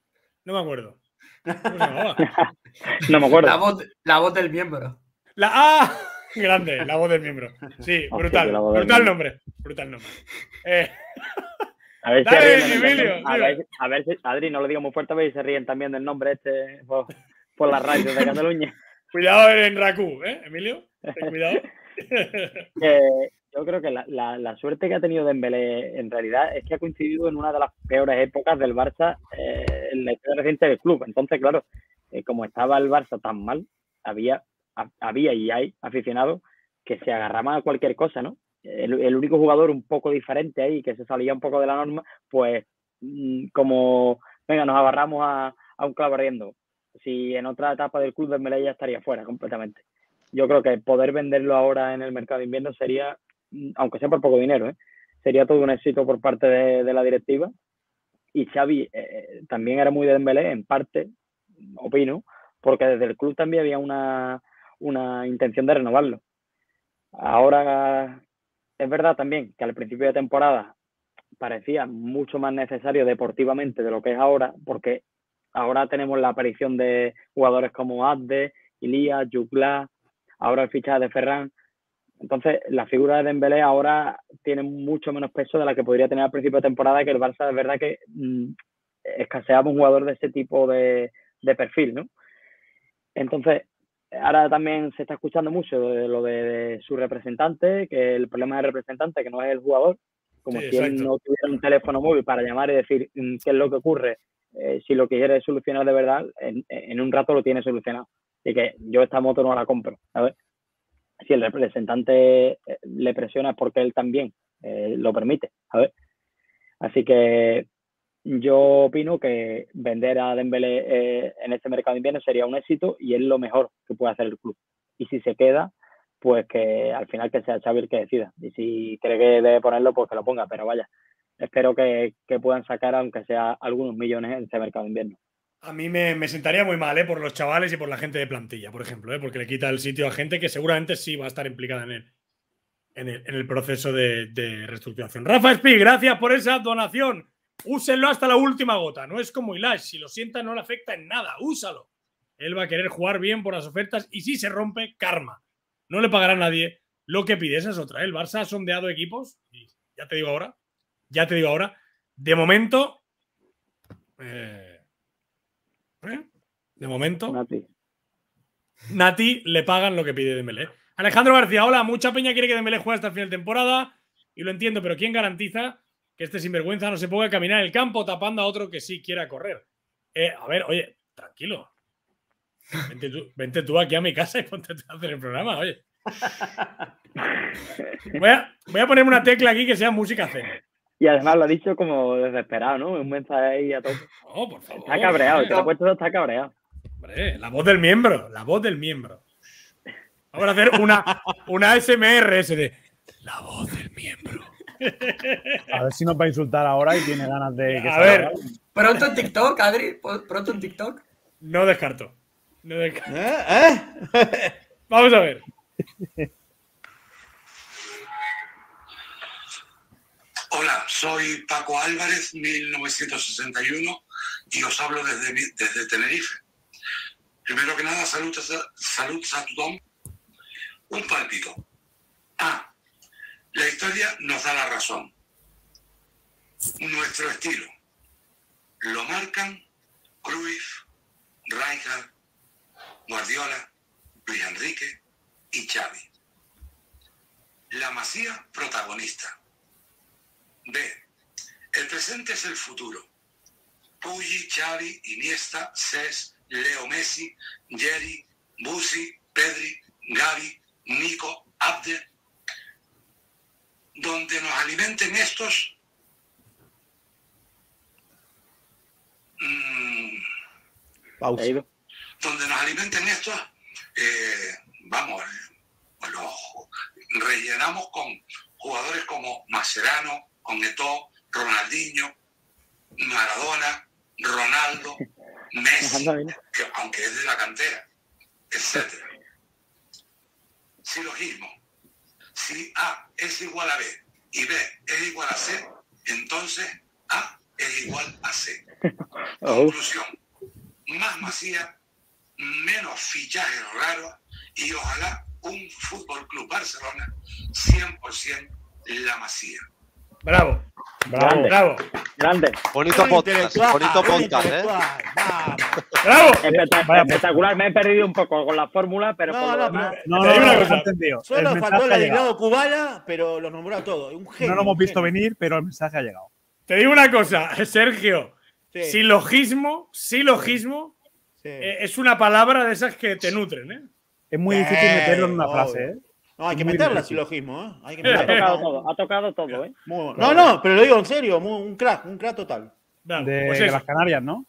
No me acuerdo. ¿Cómo se llamaba? No me acuerdo. La voz, la voz del miembro. La ¡Ah! Grande, la voz del miembro. Sí, Hostia, brutal. la voz del Brutal miembro. nombre. Brutal nombre. Eh, A ver si Dale, ríen también. Emilio, A dime. ver, a ver si, Adri, no lo digo muy fuerte, a ver si se ríen también del nombre este por, por las radios de Cataluña. cuidado en Raku, ¿eh, Emilio? Ten cuidado. Que yo creo que la, la, la suerte que ha tenido Dembélé en realidad es que ha coincidido en una de las peores épocas del Barça eh, en la historia reciente del club. Entonces, claro, eh, como estaba el Barça tan mal, había, ha- había y hay aficionados que se agarraban a cualquier cosa, ¿no? El, el único jugador un poco diferente ahí, que se salía un poco de la norma, pues mm, como, venga, nos agarramos a, a un clavo ardiendo. Si en otra etapa del club Dembélé ya estaría fuera completamente. Yo creo que poder venderlo ahora en el mercado de invierno sería, mm, aunque sea por poco dinero, ¿eh? Sería todo un éxito por parte de, de la directiva. Y Xavi eh, también era muy de Dembélé, en parte, opino, porque desde el club también había una, una intención de renovarlo. Ahora es verdad también que al principio de temporada parecía mucho más necesario deportivamente de lo que es ahora, porque ahora tenemos la aparición de jugadores como Abde, Ilías, Juclá, ahora el fichaje de Ferran. Entonces, la figura de Dembélé ahora tiene mucho menos peso de la que podría tener al principio de temporada, que el Barça es verdad que mmm, escaseaba un jugador de ese tipo de, de perfil, ¿no? Entonces, ahora también se está escuchando mucho de lo de, de su representante, que el problema del representante, que no es el jugador, como Sí, si él exacto. no tuviera un teléfono móvil para llamar y decir mm, qué es lo que ocurre. Eh, si lo que quiere solucionar de verdad, en, en un rato lo tiene solucionado. Así que yo esta moto no la compro, ¿sabes? Si el representante eh, le presiona es porque él también eh, lo permite, ¿sabes? Así que yo opino que vender a Dembélé eh, en este mercado de invierno sería un éxito y es lo mejor que puede hacer el club. Y si se queda, pues que al final que sea Xavi el que decida. Y si cree que debe ponerlo, pues que lo ponga. Pero vaya, espero que, que puedan sacar, aunque sea algunos millones en este mercado de invierno. A mí me, me sentaría muy mal, ¿eh? Por los chavales y por la gente de plantilla, por ejemplo, ¿eh? Porque le quita el sitio a gente que seguramente sí va a estar implicada en el, en el, en el proceso de, de reestructuración. Rafa Espí, gracias por esa donación. Úsenlo hasta la última gota. No es como Ilash. Si lo sienta, no le afecta en nada. Úsalo. Él va a querer jugar bien por las ofertas y si se rompe, karma. No le pagará a nadie lo que pide. Esa es otra. El Barça ha sondeado equipos. Y ya te digo ahora. Ya te digo ahora. De momento. Eh, ¿eh? De momento. Nati. Nati le pagan lo que pide Dembélé. Alejandro García, hola. Mucha peña quiere que Dembélé juegue hasta el final de temporada. Y lo entiendo, pero ¿quién garantiza que este sinvergüenza no se ponga a caminar en el campo tapando a otro que sí quiera correr? Eh, a ver, oye, tranquilo. Vente tú, vente tú aquí a mi casa y ponte a hacer el programa, oye. Voy a, voy a ponerme una tecla aquí que sea música zen. Y además lo ha dicho como desesperado, ¿no? Un mensaje ahí a todo. No, por favor. Está cabreado, el hombre. que lo ha puesto está cabreado. Hombre, la voz del miembro, la voz del miembro. Vamos a hacer una, una A S M R ese de la voz del miembro. A ver si nos va a insultar ahora y tiene ganas de que A salga ver. algo. Pronto en TikTok, Adri. Pronto en TikTok. No descarto. No descarto. ¿Eh? ¿Eh? Vamos a ver. Hola, soy Paco Álvarez, mil novecientos sesenta y uno, y os hablo desde, mi- desde Tenerife. Primero que nada, salud, a- salud a tothom. Un palpito. Ah, la historia nos da la razón. Nuestro estilo. Lo marcan Cruyff, Rijkaard, Guardiola, Luis Enrique y Xavi. La Masía protagonista. B. El presente es el futuro. Puyol, Xavi, Iniesta, Cesc, Leo Messi, Jerry, Bussi, Pedri, Gavi, Nico, Abde. Donde nos alimenten estos... Mmm, Pausa. donde nos alimenten estos, eh, vamos, eh, los rellenamos con jugadores como Mascherano, con Eto'o, Ronaldinho, Maradona, Ronaldo, Messi, que, aunque es de la cantera, etcétera. Silogismo. Si A es igual a B y B es igual a C, entonces A es igual a C. Conclusión. más Masía, menos fichajes raros y ojalá un Fútbol Club Barcelona cien por ciento la Masía. Bravo, bravo, Grande. bravo. Grande. Bonito podcast, bonito podcast, ¿eh? Bravo. Espectacular, espectacular. Me he perdido un poco con la fórmula, pero No, por lo no, demás... No, Te no, digo una no, cosa. no entendido. Solo El faltó el mensaje ha llegado. adivinado Kubala, pero lo nombró a todos. Un genio. No lo hemos un visto genio. venir, pero el mensaje ha llegado. Te digo una cosa, Sergio. Sí, Silogismo, silogismo sí. eh, es una palabra de esas que te nutren, ¿eh? Es muy Eh, difícil meterlo en una obvio. frase, ¿eh? No, hay que Muy meterla, difícil. silogismo, ¿eh? Hay que Ha meterla. tocado todo, ha tocado todo, ¿eh? Muy- No, no, pero lo digo en serio, muy- un crack, un crack total. Bravo, De, pues de eso. las Canarias, ¿no?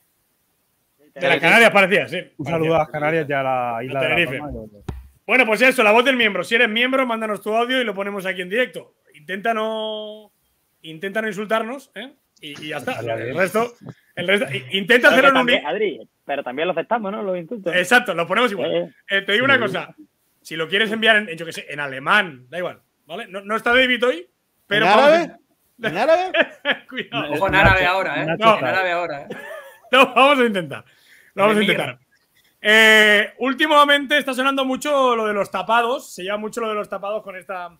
De las Canarias parecía, sí. Un parecía. saludo a las Canarias y a la isla A de la Tenerife. Palma y los- Bueno, pues eso, la voz del miembro. Si eres miembro, mándanos tu audio y lo ponemos aquí en directo. Intenta no, intenta no insultarnos, ¿eh? Y, y ya está. Estaría El bien. resto, el resto intenta Pero, hacerlo que en un. también, Adri, pero también lo aceptamos, ¿no? Los insultos. Exacto, lo ponemos igual. Eh, Eh, te digo una Sí. cosa. Si lo quieres enviar en, yo qué sé, en alemán, da igual, ¿vale? No, no está David hoy, pero ¿En vamos a- árabe? ¿En árabe? Cuidado. Ojo en Nacho, árabe ahora, ¿eh? Nacho No, En está. árabe ahora, ¿eh? Lo vamos a intentar. Lo vamos a Enemigo. intentar. Eh, últimamente está sonando mucho lo de los tapados. Se lleva mucho lo de los tapados con esta.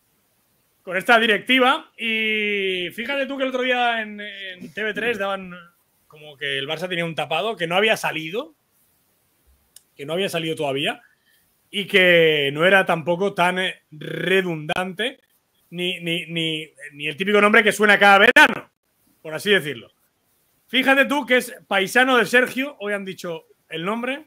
Con esta directiva. Y fíjate tú que el otro día en, en T V tres daban como que el Barça tenía un tapado que no había salido. Que no había salido todavía. Y que no era tampoco tan eh, redundante. Ni, ni, ni, ni el típico nombre que suena cada verano. Por así decirlo. Fíjate tú que es paisano de Sergio. Hoy han dicho el nombre.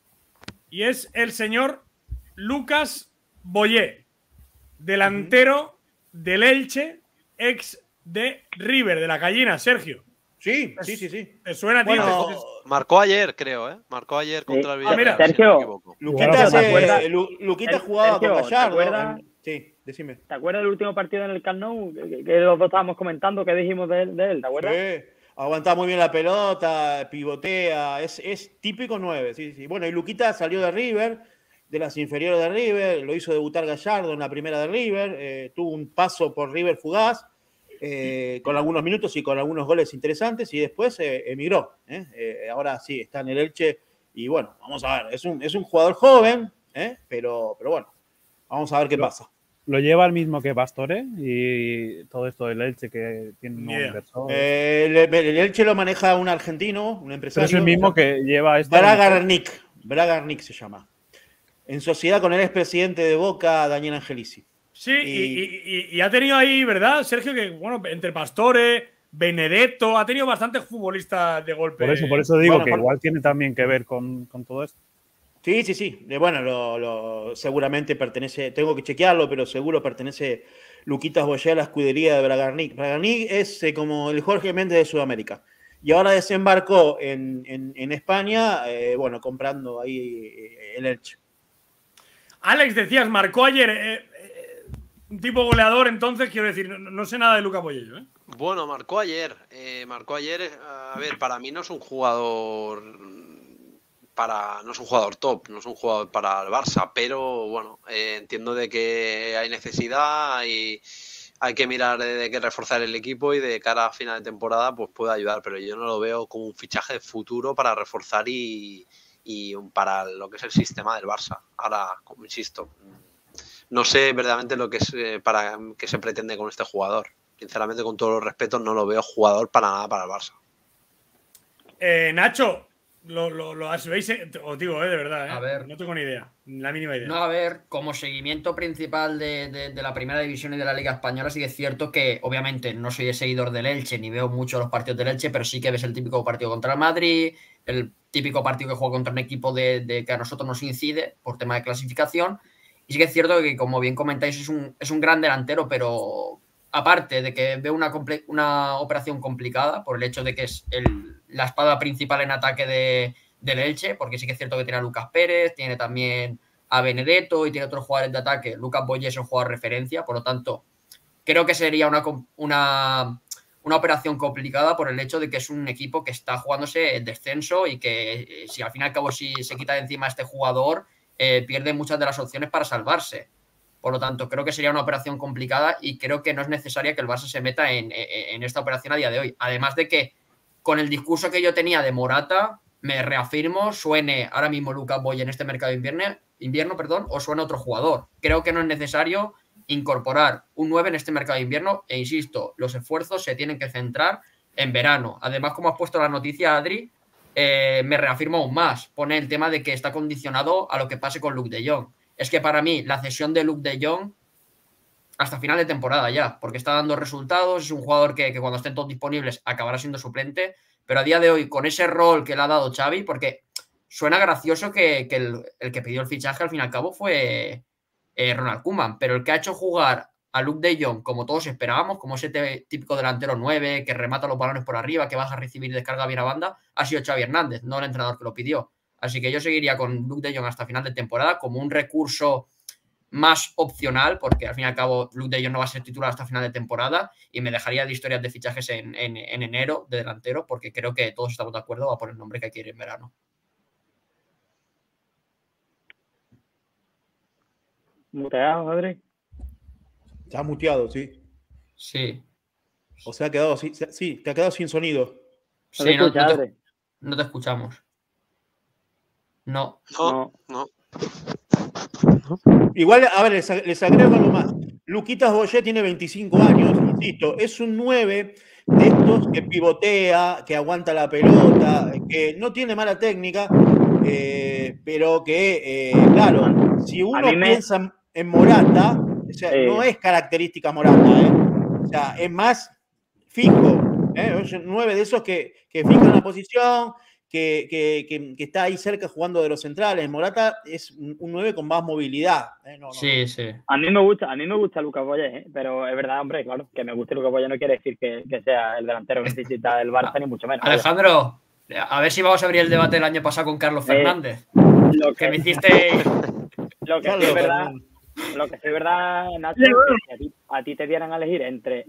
Y es el señor Lucas Boyé. Delantero del Elche, ex de River, de la Gallina, Sergio. Sí, sí, sí, sí. ¿Te suena a ti? Bueno, ¿Te- Marcó ayer, creo, ¿eh? Marcó ayer contra el Ah, mira. Villarreal, si no Sergio. me equivoco. Luquita, ¿te se- acuerdas? Lu- Luquita El- jugaba Sergio, con ¿te Gallardo. acuerdas? en- Sí, decime. ¿Te acuerdas del último partido en el Camp Nou? Que, que los dos estábamos comentando que dijimos de él, de él, ¿te acuerdas? Sí, aguantaba muy bien la pelota, pivotea, es, es típico nueve. Sí, sí. Bueno, y Luquita salió de River, de las inferiores de River, lo hizo debutar Gallardo en la primera de River, eh, tuvo un paso por River fugaz, eh, con algunos minutos y con algunos goles interesantes, y después eh, emigró. ¿eh? Eh, ahora sí, está en el Elche, y bueno, vamos a ver, es un, es un jugador joven, ¿eh? pero, pero bueno, vamos a ver qué Lo- pasa. Lo lleva el mismo que Pastore y todo esto del Elche que tiene un Ni idea. inversor. Eh, el, el Elche lo maneja un argentino, un Pero empresario. es el mismo que lleva esta. Bragarnik, Bragarnik se llama. En sociedad con el expresidente de Boca, Daniel Angelici. Sí, y, y- y- y ha tenido ahí, ¿verdad, Sergio? Que, bueno, entre Pastore, Benedetto, ha tenido bastantes futbolistas de golpe. Por eso, por eso digo Bueno, que por- igual tiene también que ver con, con todo esto. Sí, sí, sí. Eh, Bueno, lo, lo- seguramente pertenece, tengo que chequearlo, pero seguro pertenece Luquitas Boyé a la escudería de Bragarnik. Bragarnik es eh, como el Jorge Méndez de Sudamérica. Y ahora desembarcó en, en- en España, eh, bueno, comprando ahí eh, el Elche. Alex, decías, marcó ayer eh, eh, un tipo goleador, entonces, quiero decir, no, no sé nada de Luca Boyello, ¿eh? Bueno, marcó ayer. eh, marcó ayer. eh, A ver, para mí no es un jugador. Para, no es un jugador top, no es un jugador para el Barça, pero bueno, eh, entiendo de que hay necesidad y hay que mirar de, de que reforzar el equipo y de cara a final de temporada pues puede ayudar, pero yo no lo veo como un fichaje de futuro para reforzar y, y un- para lo que es el sistema del Barça. Ahora, como insisto, no sé verdaderamente lo que es eh, para qué se pretende con este jugador. Sinceramente, con todos los respetos, no lo veo jugador para nada para el Barça. Eh, Nacho, lo, lo, lo veis, eh, os digo, eh, de verdad, eh, A ver. no tengo ni idea, ni la mínima idea. No, a ver, como seguimiento principal de, de- de la primera división y de la Liga Española, sí que es cierto que, obviamente, no soy seguidor del Elche ni veo mucho los partidos del Elche, pero sí que ves el típico partido contra el Madrid, el típico partido que juega contra un equipo de, de que a nosotros nos incide por tema de clasificación. Y sí que es cierto que, como bien comentáis, es un, es un gran delantero, pero aparte de que veo una, comple- una operación complicada por el hecho de que es el, la espada principal en ataque de, del Elche, porque sí que es cierto que tiene a Lucas Pérez, tiene también a Benedetto y tiene otros jugadores de ataque. Lucas Boyé es un jugador de referencia, por lo tanto, creo que sería una, com- una, una operación complicada por el hecho de que es un equipo que está jugándose el descenso y que eh, si al fin y al cabo si se quita de encima a este jugador, eh, pierde muchas de las opciones para salvarse. Por lo tanto, creo que sería una operación complicada y creo que no es necesaria que el Barça se meta en, en- en esta operación a día de hoy. Además de que, con el discurso que yo tenía de Morata, me reafirmo, suene ahora mismo Lucas Boye en este mercado de invierno, invierno perdón, o suene otro jugador. Creo que no es necesario incorporar un nueve en este mercado de invierno e insisto, los esfuerzos se tienen que centrar en verano. Además, como has puesto la noticia, Adri, eh, me reafirmo aún más. Pone el tema de que está condicionado a lo que pase con Luuk de Jong. Es que para mí la cesión de Luuk de Jong hasta final de temporada ya, porque está dando resultados, es un jugador que, que cuando estén todos disponibles acabará siendo suplente, pero a día de hoy con ese rol que le ha dado Xavi, porque suena gracioso que, que el, el que pidió el fichaje al fin y al cabo fue eh, Ronald Koeman, pero el que ha hecho jugar a Luuk de Jong como todos esperábamos, como ese típico delantero nueve que remata los balones por arriba, que baja a recibir y descarga bien a banda, ha sido Xavi Hernández, no el entrenador que lo pidió. Así que yo seguiría con Luuk de Jong hasta final de temporada como un recurso más opcional, porque al fin y al cabo Luuk de Jong no va a ser titular hasta final de temporada y me dejaría de historias de fichajes en, en, en enero de delantero, porque creo que todos estamos de acuerdo a por el nombre que quiere en verano. ¿Muteado, Adri? Está muteado, sí. Sí. O sea, ha quedado, sí, sí, te ha quedado sin sonido. Sí, no, no, te, no te escuchamos. No. No, no. Igual, a ver, les, les agrego algo más. Luquitas Boye tiene veinticinco años, insisto, es un nueve de estos que pivotea, que aguanta la pelota, que no tiene mala técnica, eh, pero que, eh, claro, si uno me... piensa en Morata, o sea, eh. no es característica Morata, ¿eh? O sea, es más fijo, ¿eh? Es un nueve de esos que, que fija la posición, Que, que, que, que está ahí cerca jugando de los centrales. Morata es un nueve con más movilidad. ¿eh? No, no, sí, sí. A mí me gusta, a mí me gusta Lucas Boye, ¿eh? Pero es verdad, hombre, claro, que me guste Lucas Boye no quiere decir que, que sea el delantero que necesita el Barça, ni mucho menos. Alejandro, a ver si vamos a abrir el debate del año pasado con Carlos eh, Fernández. Lo que me hiciste... Lo que sí es verdad, lo que sí es verdad, Nacho, es que a ti, a ti te dieran a elegir entre...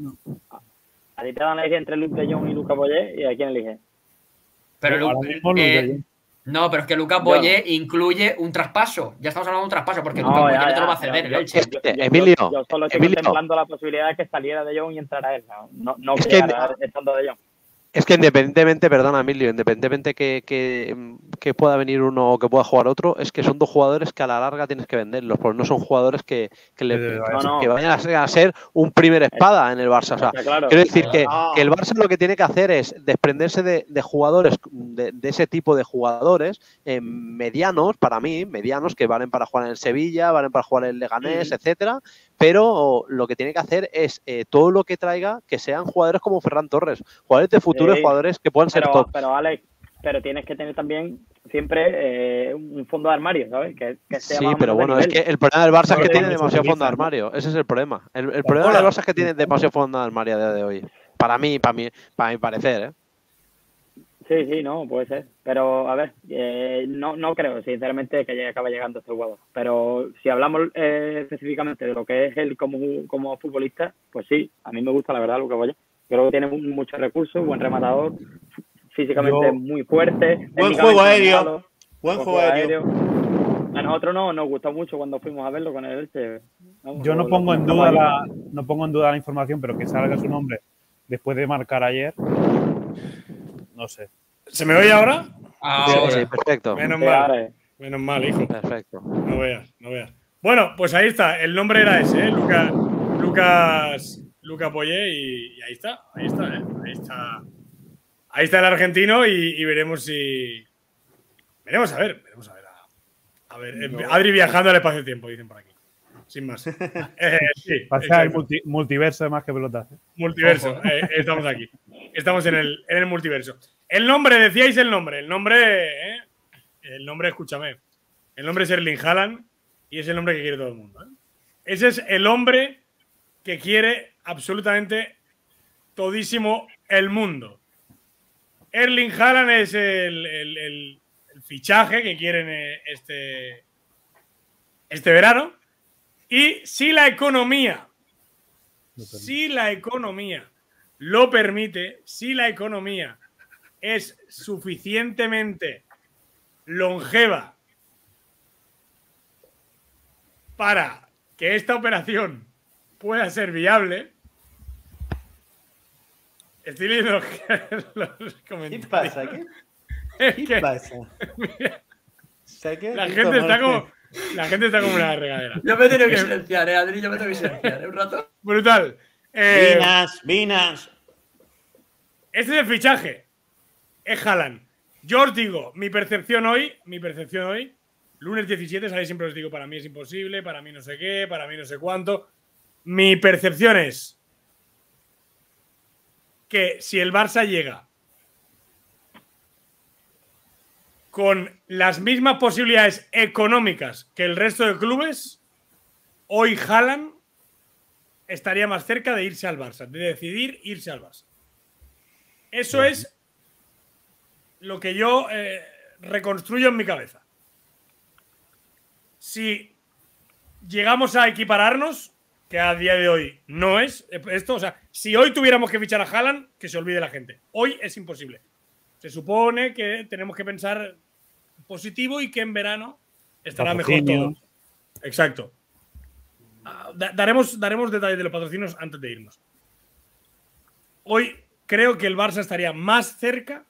A ti te dan a elegir entre Luuk de Jong y Lucas Boye, ¿y a quién eliges? Pero Lu eh, no, pero es que Lucas Boye incluye un traspaso. Ya estamos hablando de un traspaso, porque no, Lucas Boye no te lo va a ceder el Elche. Emilio, yo, yo solo estoy Emilio. contemplando la posibilidad de que saliera de Jong y entrara él. No, no es que que, estando de Jong. Es que independientemente, perdona Emilio, independientemente que, que, que pueda venir uno o que pueda jugar otro, es que son dos jugadores que a la larga tienes que venderlos, porque no son jugadores que, que, le, que, no, no. que vayan a ser, a ser un primer espada en el Barça. O sea, claro, quiero decir que, que el Barça lo que tiene que hacer es desprenderse de, de jugadores, de, de ese tipo de jugadores eh, medianos, para mí, medianos, que valen para jugar en el Sevilla, valen para jugar en el Leganés, mm. etcétera. Pero lo que tiene que hacer es eh, todo lo que traiga que sean jugadores como Ferran Torres, jugadores de futuro, sí, jugadores que puedan pero, ser top. Pero Alex, pero tienes que tener también siempre eh, un fondo de armario, ¿sabes? Que, que sea sí, pero bueno, es que el problema del Barça es que tiene demasiado fondo de armario. Ese es el problema. El, el problema del Barça es que tiene demasiado fondo de armario a día de hoy. Para mí, para mí, para mi parecer, ¿eh? Sí, sí, no, puede ser. Pero, a ver, eh, no, no creo, sinceramente, que llegue, acabe llegando este jugador. Pero si hablamos eh, específicamente de lo que es él como, como futbolista, pues sí, a mí me gusta, la verdad, Lucas Boye. Creo que tiene muchos recursos, buen rematador, físicamente Yo... muy fuerte. Buen juego aéreo. Malo, buen juego aéreo. A nosotros no, nos gustó mucho cuando fuimos a verlo con el Elche. Vamos, Yo no pongo, en duda la, no pongo en duda la información, pero que salga su nombre después de marcar ayer... No sé. ¿Se me oye ahora? Ahora. Sí, sí, perfecto. Menos mal. Menos mal, hijo. Perfecto. No veas, no veas. Bueno, pues ahí está. El nombre era ese, ¿eh? Lucas, Lucas, Lucas Boye y, y ahí está, ahí está, ¿eh? Ahí está. Ahí está el argentino y, y veremos si. Veremos a ver, veremos a ver. A, a ver, no. Adri viajando al espacio-tiempo, dicen por aquí. Sin más. Eh, sí, Pasa el multi, multiverso de Más que Pelotas. Multiverso, eh, estamos aquí. Estamos en el, en el multiverso. El nombre, decíais el nombre. El nombre, eh, el nombre, escúchame. El nombre es Erling Haaland y es el nombre que quiere todo el mundo. ¿eh? Ese es el hombre que quiere absolutamente todísimo el mundo. Erling Haaland es el, el, el, el fichaje que quieren este, este verano. Y si la economía, si la economía lo permite, si la economía es suficientemente longeva para que esta operación pueda ser viable, estoy leyendo los comentarios. ¿Qué pasa? ¿Qué? ¿Qué pasa? La gente, está como, la gente está como una regadera. Yo me tengo que silenciar, ¿eh, Adri? Yo me tengo que silenciar, ¿eh? Un rato. Brutal. Eh, Vinas, Vinas. Este es el fichaje. Es Haaland. Yo os digo, mi percepción hoy, mi percepción hoy, lunes diecisiete, sabéis, siempre os digo, para mí es imposible, para mí no sé qué, para mí no sé cuánto. Mi percepción es que si el Barça llega con las mismas posibilidades económicas que el resto de clubes, hoy Haaland estaría más cerca de irse al Barça, de decidir irse al Barça. Eso uh-huh. es lo que yo eh, reconstruyo en mi cabeza. Si llegamos a equipararnos, que a día de hoy no es esto, o sea, si hoy tuviéramos que fichar a Haaland, que se olvide la gente. Hoy es imposible. Se supone que tenemos que pensar positivo y que en verano estará mejor todo. Exacto. Daremos, daremos detalles de los patrocinios antes de irnos. Hoy creo que el Barça estaría más cerca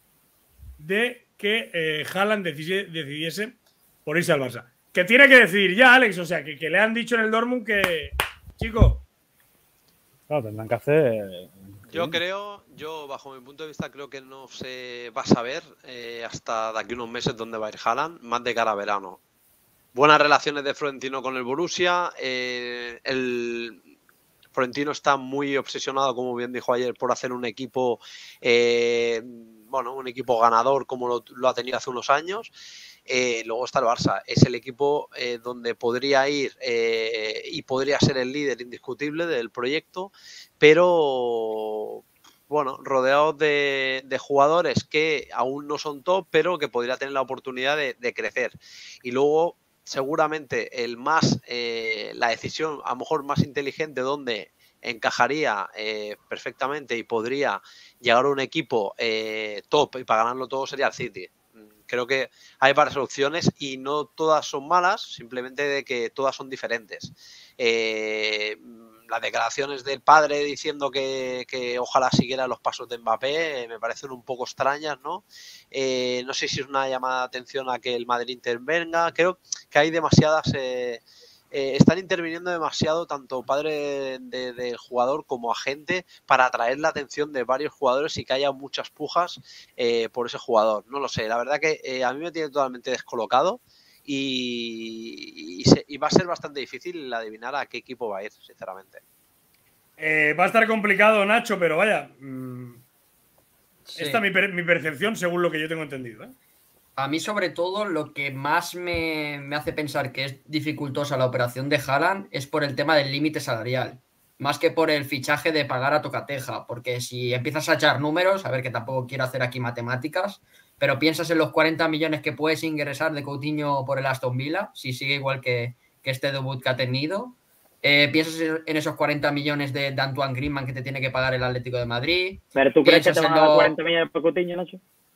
de que eh, Haaland decidiese, decidiese por irse al Barça. Que tiene que decidir ya, Alex. O sea, que, que le han dicho en el Dortmund que, chico... Claro, tendrán que hacer... Yo creo, yo bajo mi punto de vista creo que no se va a saber eh, hasta de aquí unos meses dónde va a ir Haaland, más de cara a verano. Buenas relaciones de Florentino con el Borussia. Eh, el Florentino está muy obsesionado, como bien dijo ayer, por hacer un equipo, eh, bueno, un equipo ganador como lo, lo ha tenido hace unos años. Eh, luego está el Barça. Es el equipo eh, donde podría ir eh, y podría ser el líder indiscutible del proyecto, pero... bueno, rodeados de, de jugadores que aún no son top, pero que podría tener la oportunidad de, de crecer. Y luego, seguramente, el más eh, la decisión a lo mejor más inteligente donde encajaría eh, perfectamente y podría llegar a un equipo eh, top y para ganarlo todo sería el City. Creo que hay varias opciones y no todas son malas, simplemente de que todas son diferentes. Eh, las declaraciones del padre diciendo que, que ojalá siguiera los pasos de Mbappé eh, me parecen un poco extrañas, ¿no? Eh, no sé si es una llamada de atención a que el Madrid intervenga. Creo que hay demasiadas... Eh, eh, están interviniendo demasiado tanto padre del de, de jugador como agente para atraer la atención de varios jugadores y que haya muchas pujas eh, por ese jugador. No lo sé, la verdad que eh, a mí me tiene totalmente descolocado. Y, y, se, y va a ser bastante difícil adivinar a qué equipo va a ir, sinceramente. Eh, va a estar complicado, Nacho, pero vaya. Mmm, sí. Esta es mi, per, mi percepción según lo que yo tengo entendido. ¿eh? A mí, sobre todo, lo que más me, me hace pensar que es dificultosa la operación de Haaland es por el tema del límite salarial. Más que por el fichaje de pagar a tocateja. Porque si empiezas a echar números, a ver que tampoco quiero hacer aquí matemáticas, pero piensas en los cuarenta millones que puedes ingresar de Coutinho por el Aston Villa, si sigue igual que, que este debut que ha tenido. Eh, piensas en esos cuarenta millones de, de Antoine Griezmann que te tiene que pagar el Atlético de Madrid. ¿Pero tú crees que te van a dar cuarenta millones por Coutinho, Nacho?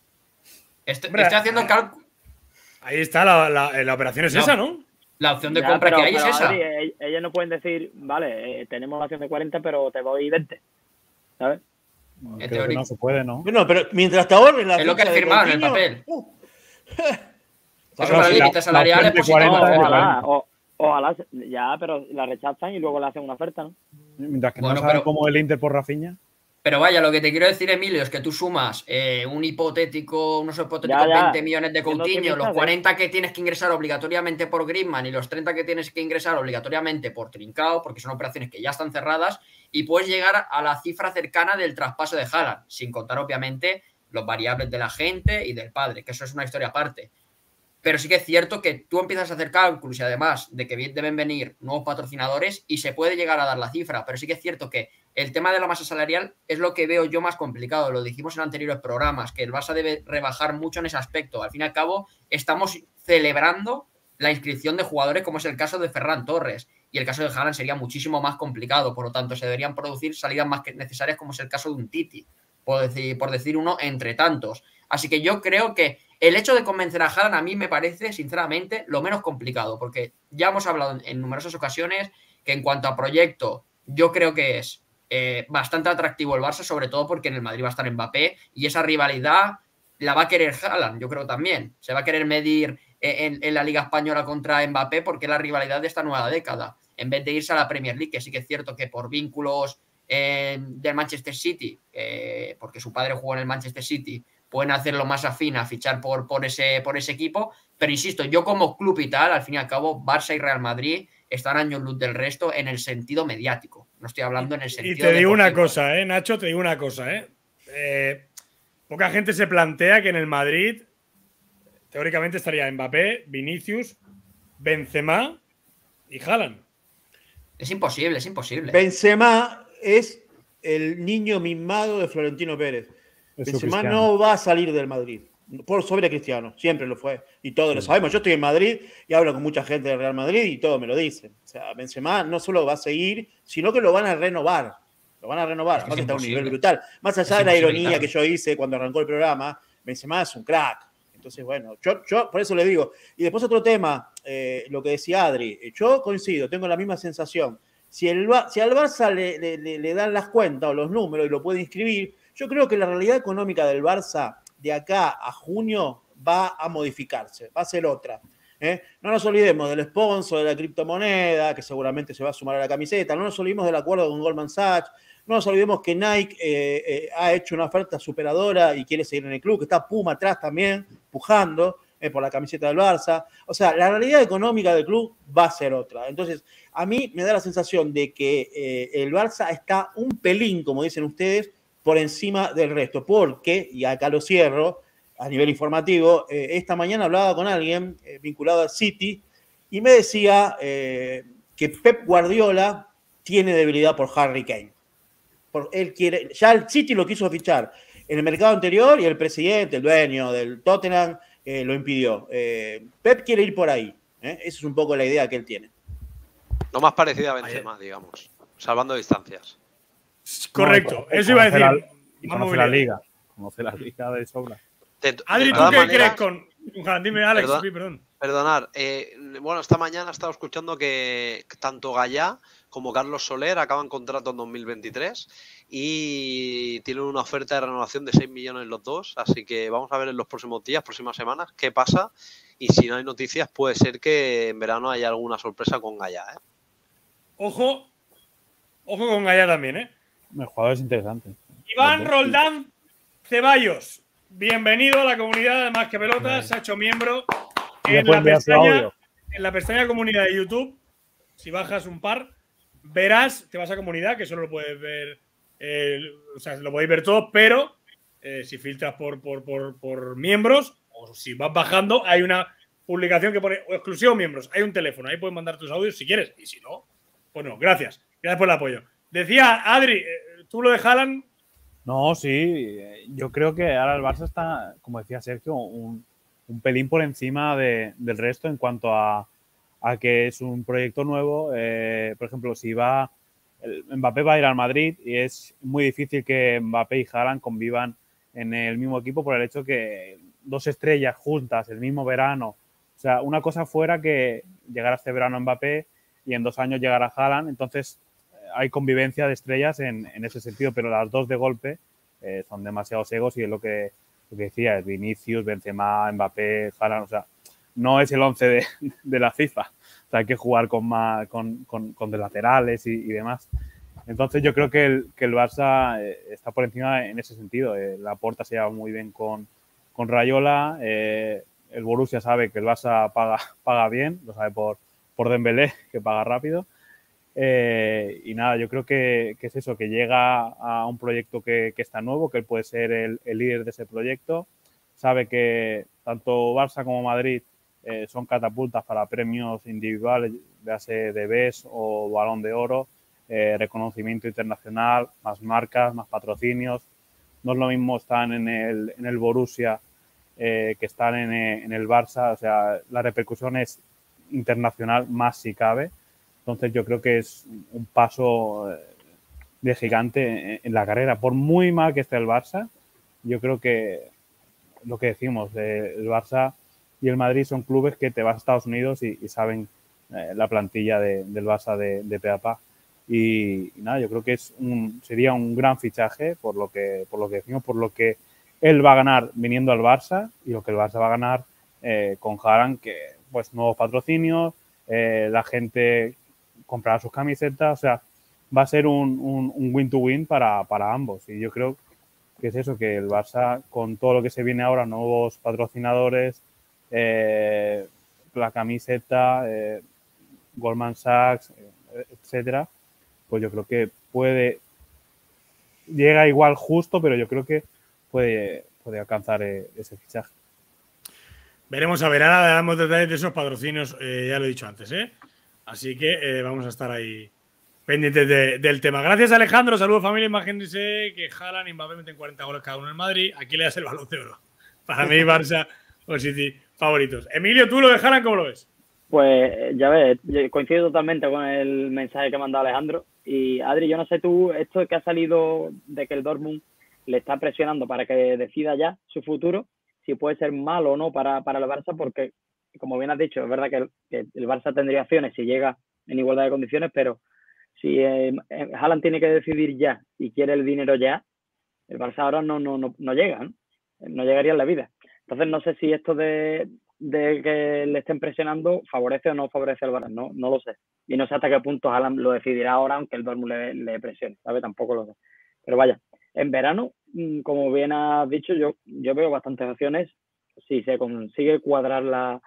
Estoy, Hombre, estoy haciendo el cálculo. Ahí está, la, la, la operación es no, esa, ¿no? La opción de ya, compra pero, que hay pero, es esa. Adri, ellos no pueden decir, vale, eh, tenemos la opción de cuarenta, pero te voy veinte. ¿Sabes? Bueno, creo que no se puede, ¿no? Bueno, pero mientras te ahorres la es lo que has firmado en el papel. Uh. Eso para el límite salarial es positivo. Ojalá, o, ojalá, ya, pero la rechazan y luego le hacen una oferta, ¿no? Mientras que bueno, no saben pero, cómo el Inter por Rafinha. Pero vaya, lo que te quiero decir, Emilio, es que tú sumas eh, un hipotético, unos hipotéticos ya, ya. veinte millones de Coutinho, no los cuarenta que tienes que ingresar obligatoriamente por Griezmann y los treinta que tienes que ingresar obligatoriamente por Trincao, porque son operaciones que ya están cerradas, y puedes llegar a la cifra cercana del traspaso de Haaland, sin contar obviamente los variables de la gente y del padre, que eso es una historia aparte. Pero sí que es cierto que tú empiezas a hacer cálculos y además de que deben venir nuevos patrocinadores y se puede llegar a dar la cifra, pero sí que es cierto que el tema de la masa salarial es lo que veo yo más complicado. Lo dijimos en anteriores programas, que el Barça debe rebajar mucho en ese aspecto. Al fin y al cabo, estamos celebrando la inscripción de jugadores como es el caso de Ferran Torres y el caso de Haaland sería muchísimo más complicado. Por lo tanto, se deberían producir salidas más que necesarias como es el caso de un Titi, por decir, por decir uno entre tantos. Así que yo creo que el hecho de convencer a Haaland a mí me parece, sinceramente, lo menos complicado, porque ya hemos hablado en numerosas ocasiones que en cuanto a proyecto, yo creo que es eh, bastante atractivo el Barça, sobre todo porque en el Madrid va a estar Mbappé y esa rivalidad la va a querer Haaland, yo creo también. Se va a querer medir en, en la Liga Española contra Mbappé porque es la rivalidad de esta nueva década, en vez de irse a la Premier League, que sí que es cierto que por vínculos eh, del Manchester City, eh, porque su padre jugó en el Manchester City, pueden hacerlo más afín a fichar por, por, ese, por ese equipo, pero insisto, yo como club y tal, al fin y al cabo, Barça y Real Madrid están años luz del resto en el sentido mediático, no estoy hablando en el sentido Y te digo deportivo. una cosa, ¿eh, Nacho? Te digo una cosa, ¿eh? eh Poca gente se plantea que en el Madrid teóricamente estaría Mbappé, Vinicius, Benzema y Haaland. Es imposible, es imposible. Benzema es el niño mimado de Florentino Pérez. Eso Benzema Cristiano. no va a salir del Madrid. Por sobre Cristiano, siempre lo fue. Y todos Sí. lo sabemos. Yo estoy en Madrid y hablo con mucha gente del Real Madrid y todos me lo dicen. O sea, Benzema no solo va a seguir, sino que lo van a renovar. Lo van a renovar. Es que Además es está a un imposible. nivel brutal. Más allá Es de la imposible, ironía claro. que yo hice cuando arrancó el programa, Benzema es un crack. Entonces, bueno, yo, yo por eso le digo. Y después otro tema, eh, lo que decía Adri. Yo coincido, tengo la misma sensación. Si, el, Ba- si al Barça le, le- le- le dan las cuentas o los números y lo puede inscribir, yo creo que la realidad económica del Barça de acá a junio va a modificarse, va a ser otra. ¿eh? No nos olvidemos del sponsor de la criptomoneda, que seguramente se va a sumar a la camiseta. No nos olvidemos del acuerdo con Goldman Sachs. No nos olvidemos que Nike eh, eh, ha hecho una oferta superadora y quiere seguir en el club, que está Puma atrás también, pujando eh, por la camiseta del Barça. O sea, la realidad económica del club va a ser otra. Entonces, a mí me da la sensación de que eh, el Barça está un pelín, como dicen ustedes, por encima del resto. Porque, y acá lo cierro, a nivel informativo, eh, esta mañana hablaba con alguien eh, vinculado al City y me decía eh, que Pep Guardiola tiene debilidad por Harry Kane. Por, él quiere, ya el City lo quiso fichar en el mercado anterior y el presidente, el dueño del Tottenham, eh, lo impidió. Eh, Pep quiere ir por ahí. ¿eh? Esa es un poco la idea que él tiene. Lo más parecido a Benzema, digamos, salvando distancias. Correcto, No, eso iba a conoce decir. la- y Vamos conoce la bien. liga. Conoce la liga de sobra. De, de Adri, ¿tú todas qué maneras, crees con. Juan, dime, Alex, Perdón. sí, perdón. Perdonar, eh, bueno, esta mañana he estado escuchando que tanto Gallá como Carlos Soler acaban contrato en dos mil veintitrés y tienen una oferta de renovación de seis millones los dos, así que vamos a ver en los próximos días, próximas semanas, qué pasa y si no hay noticias puede ser que en verano haya alguna sorpresa con Gallá. ¿eh? Ojo, ojo con Gallá también, ¿eh? El jugador es interesante. Iván Los dos, Roldán Ceballos, bienvenido a la comunidad de Más que Pelotas, se ha hecho miembro Le en puede la, enviar su pestaña, audio. en la pestaña comunidad de YouTube. Si bajas un par, verás, te vas a comunidad, que solo lo puedes ver, eh, o sea, lo podéis ver todo, pero eh, si filtras por, por, por, por miembros o si vas bajando, hay una publicación que pone exclusivo miembros. Hay un teléfono, ahí puedes mandar tus audios si quieres, y si no, pues no. Gracias, gracias por el apoyo. Decía Adri, eh, tú lo de Haaland. No, sí, eh, yo creo que ahora el Barça está, como decía Sergio, un, un pelín por encima de- del resto en cuanto a, a que es un proyecto nuevo. Eh, por ejemplo, si va, el- Mbappé va a ir al Madrid y es muy difícil que Mbappé y Haaland convivan en el mismo equipo por el hecho que dos estrellas juntas el mismo verano, o sea, una cosa fuera que llegara este verano Mbappé y en dos años llegara Haaland, entonces hay convivencia de estrellas en, en ese sentido, pero las dos de golpe eh, son demasiados egos y es lo que, lo que decía, es Vinicius, Benzema, Mbappé, Haaland, o sea, no es el once de, de la FIFA, o sea, hay que jugar con, más, con, con, con de laterales y, y demás. Entonces yo creo que el, que el Barça eh, está por encima en ese sentido. Eh, Laporta se lleva muy bien con, con Rayola, eh, el Borussia sabe que el Barça paga, paga bien, lo sabe por, por Dembélé, que paga rápido. Eh, y nada, yo creo que, que es eso, que llega a un proyecto que, que está nuevo, que él puede ser el, el líder de ese proyecto. Sabe que tanto Barça como Madrid eh, son catapultas para premios individuales, ya sea de B E S o Balón de Oro, eh, reconocimiento internacional, más marcas, más patrocinios. No es lo mismo estar en el, en el Borussia eh, que estar en, en el Barça. O sea, la repercusión es internacional, más si cabe. Entonces yo creo que es un paso de gigante en la carrera. Por muy mal que esté el Barça, yo creo que lo que decimos, el Barça y el Madrid son clubes que te vas a Estados Unidos y, y saben eh, la plantilla de, del Barça de, de pe a pa. Y, y nada, yo creo que es un, sería un gran fichaje por lo que, por lo que decimos, por lo que él va a ganar viniendo al Barça y lo que el Barça va a ganar eh, con Haaland, que pues nuevos patrocinios, eh, la gente comprará sus camisetas, o sea, va a ser un, un, un win to win para, para ambos. Y yo creo que es eso, que el Barça, con todo lo que se viene ahora, nuevos patrocinadores, eh, la camiseta, eh, Goldman Sachs, eh, etcétera, pues yo creo que puede, llega igual justo, pero yo creo que puede, puede alcanzar eh, ese fichaje. Veremos a ver, ahora damos detalles de esos patrocinios, eh, ya lo he dicho antes, ¿eh? Así que eh, vamos a estar ahí pendientes de, del tema. Gracias, Alejandro. Saludos, familia. Imagínense que Haaland y Mbappé meten cuarenta goles cada uno en Madrid. Aquí le das el Balón de Oro. Para mí, Barça o City favoritos. Emilio, ¿tú lo de Haaland cómo lo ves? Pues ya ves, coincido totalmente con el mensaje que mandó Alejandro. Y Adri, yo no sé tú, esto que ha salido de que el Dortmund le está presionando para que decida ya su futuro, si puede ser malo o no para, para el Barça, porque, como bien has dicho, es verdad que el, que el Barça tendría opciones si llega en igualdad de condiciones, pero si eh, Haaland tiene que decidir ya y quiere el dinero ya, el Barça ahora no, no, no, no llega, ¿no? No llegaría en la vida. Entonces no sé si esto de, de que le estén presionando favorece o no favorece al Barça, no, no lo sé. Y no sé hasta qué punto Haaland lo decidirá ahora, aunque el Dortmund le, le presione, ¿sabes? Tampoco lo sé. Pero vaya, en verano, como bien has dicho, yo, yo veo bastantes opciones si se consigue cuadrar la,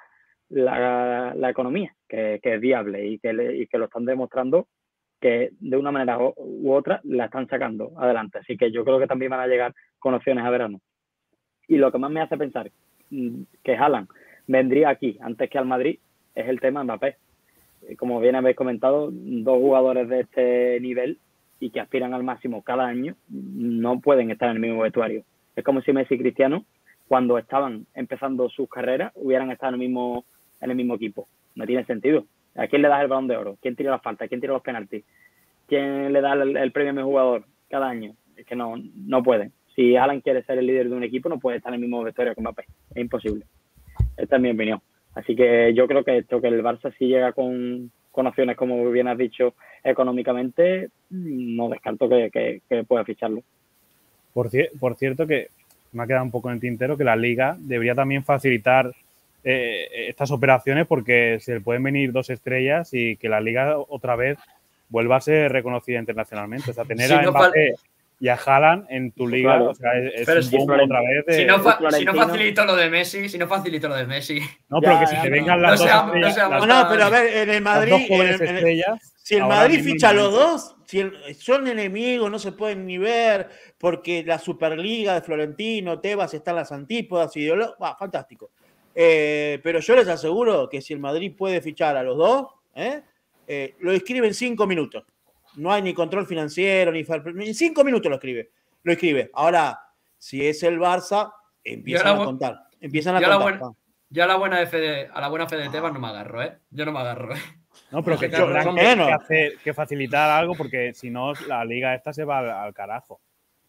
la, la economía, que, que es viable y que, le, y que lo están demostrando que de una manera u otra la están sacando adelante. Así que yo creo que también van a llegar con opciones a verano. Y lo que más me hace pensar que Haaland vendría aquí antes que al Madrid es el tema Mbappé. Como bien habéis comentado, dos jugadores de este nivel y que aspiran al máximo cada año no pueden estar en el mismo vestuario. Es como si Messi y Cristiano, cuando estaban empezando sus carreras, hubieran estado en el mismo, en el mismo equipo. No tiene sentido. ¿A quién le das el Balón de Oro? ¿Quién tira las faltas? ¿Quién tira los penaltis? ¿Quién le da el, el premio a mi jugador cada año? Es que no, no pueden. Si Haaland quiere ser el líder de un equipo, no puede estar en el mismo vestuario que Mbappé. Es imposible. Esta es mi opinión. Así que yo creo que esto, que el Barça sí llega con, con opciones, como bien has dicho, económicamente, no descarto que, que, que pueda ficharlo. Por, por cierto, que me ha quedado un poco en el tintero que la Liga debería también facilitar eh, estas operaciones, porque se le pueden venir dos estrellas y que la Liga otra vez vuelva a ser reconocida internacionalmente. O sea, tener si a no Mbappé y a Haaland en tu liga, claro. O sea, es, pero es si un boom otra vez. De, si, no fa si no facilito lo de Messi, si no facilito lo de Messi. No, pero ya, que si ya, te vengan no. las no dos sea, estrellas. No, no, no, pero a ver, en el Madrid, en el, en el, si el Madrid ficha a los dos, si el, son enemigos, no se pueden ni ver, porque la Superliga de Florentino, Tebas están las antípodas, ideologías, ah, fantástico. Eh, pero yo les aseguro que si el Madrid puede fichar a los dos, ¿eh? Eh, lo escribe en cinco minutos. No hay ni control financiero, ni en cinco minutos lo escribe. Lo escribe. Ahora, si es el Barça, empiezan a contar. Empiezan a yo contar. La buena, yo a la buena fe de, a la buena fe de Tebas no me agarro, ¿eh? Yo no me agarro, ¿eh? No, pero que tendrán que, que, hacer, que facilitar algo, porque si no, la liga esta se va al, al carajo.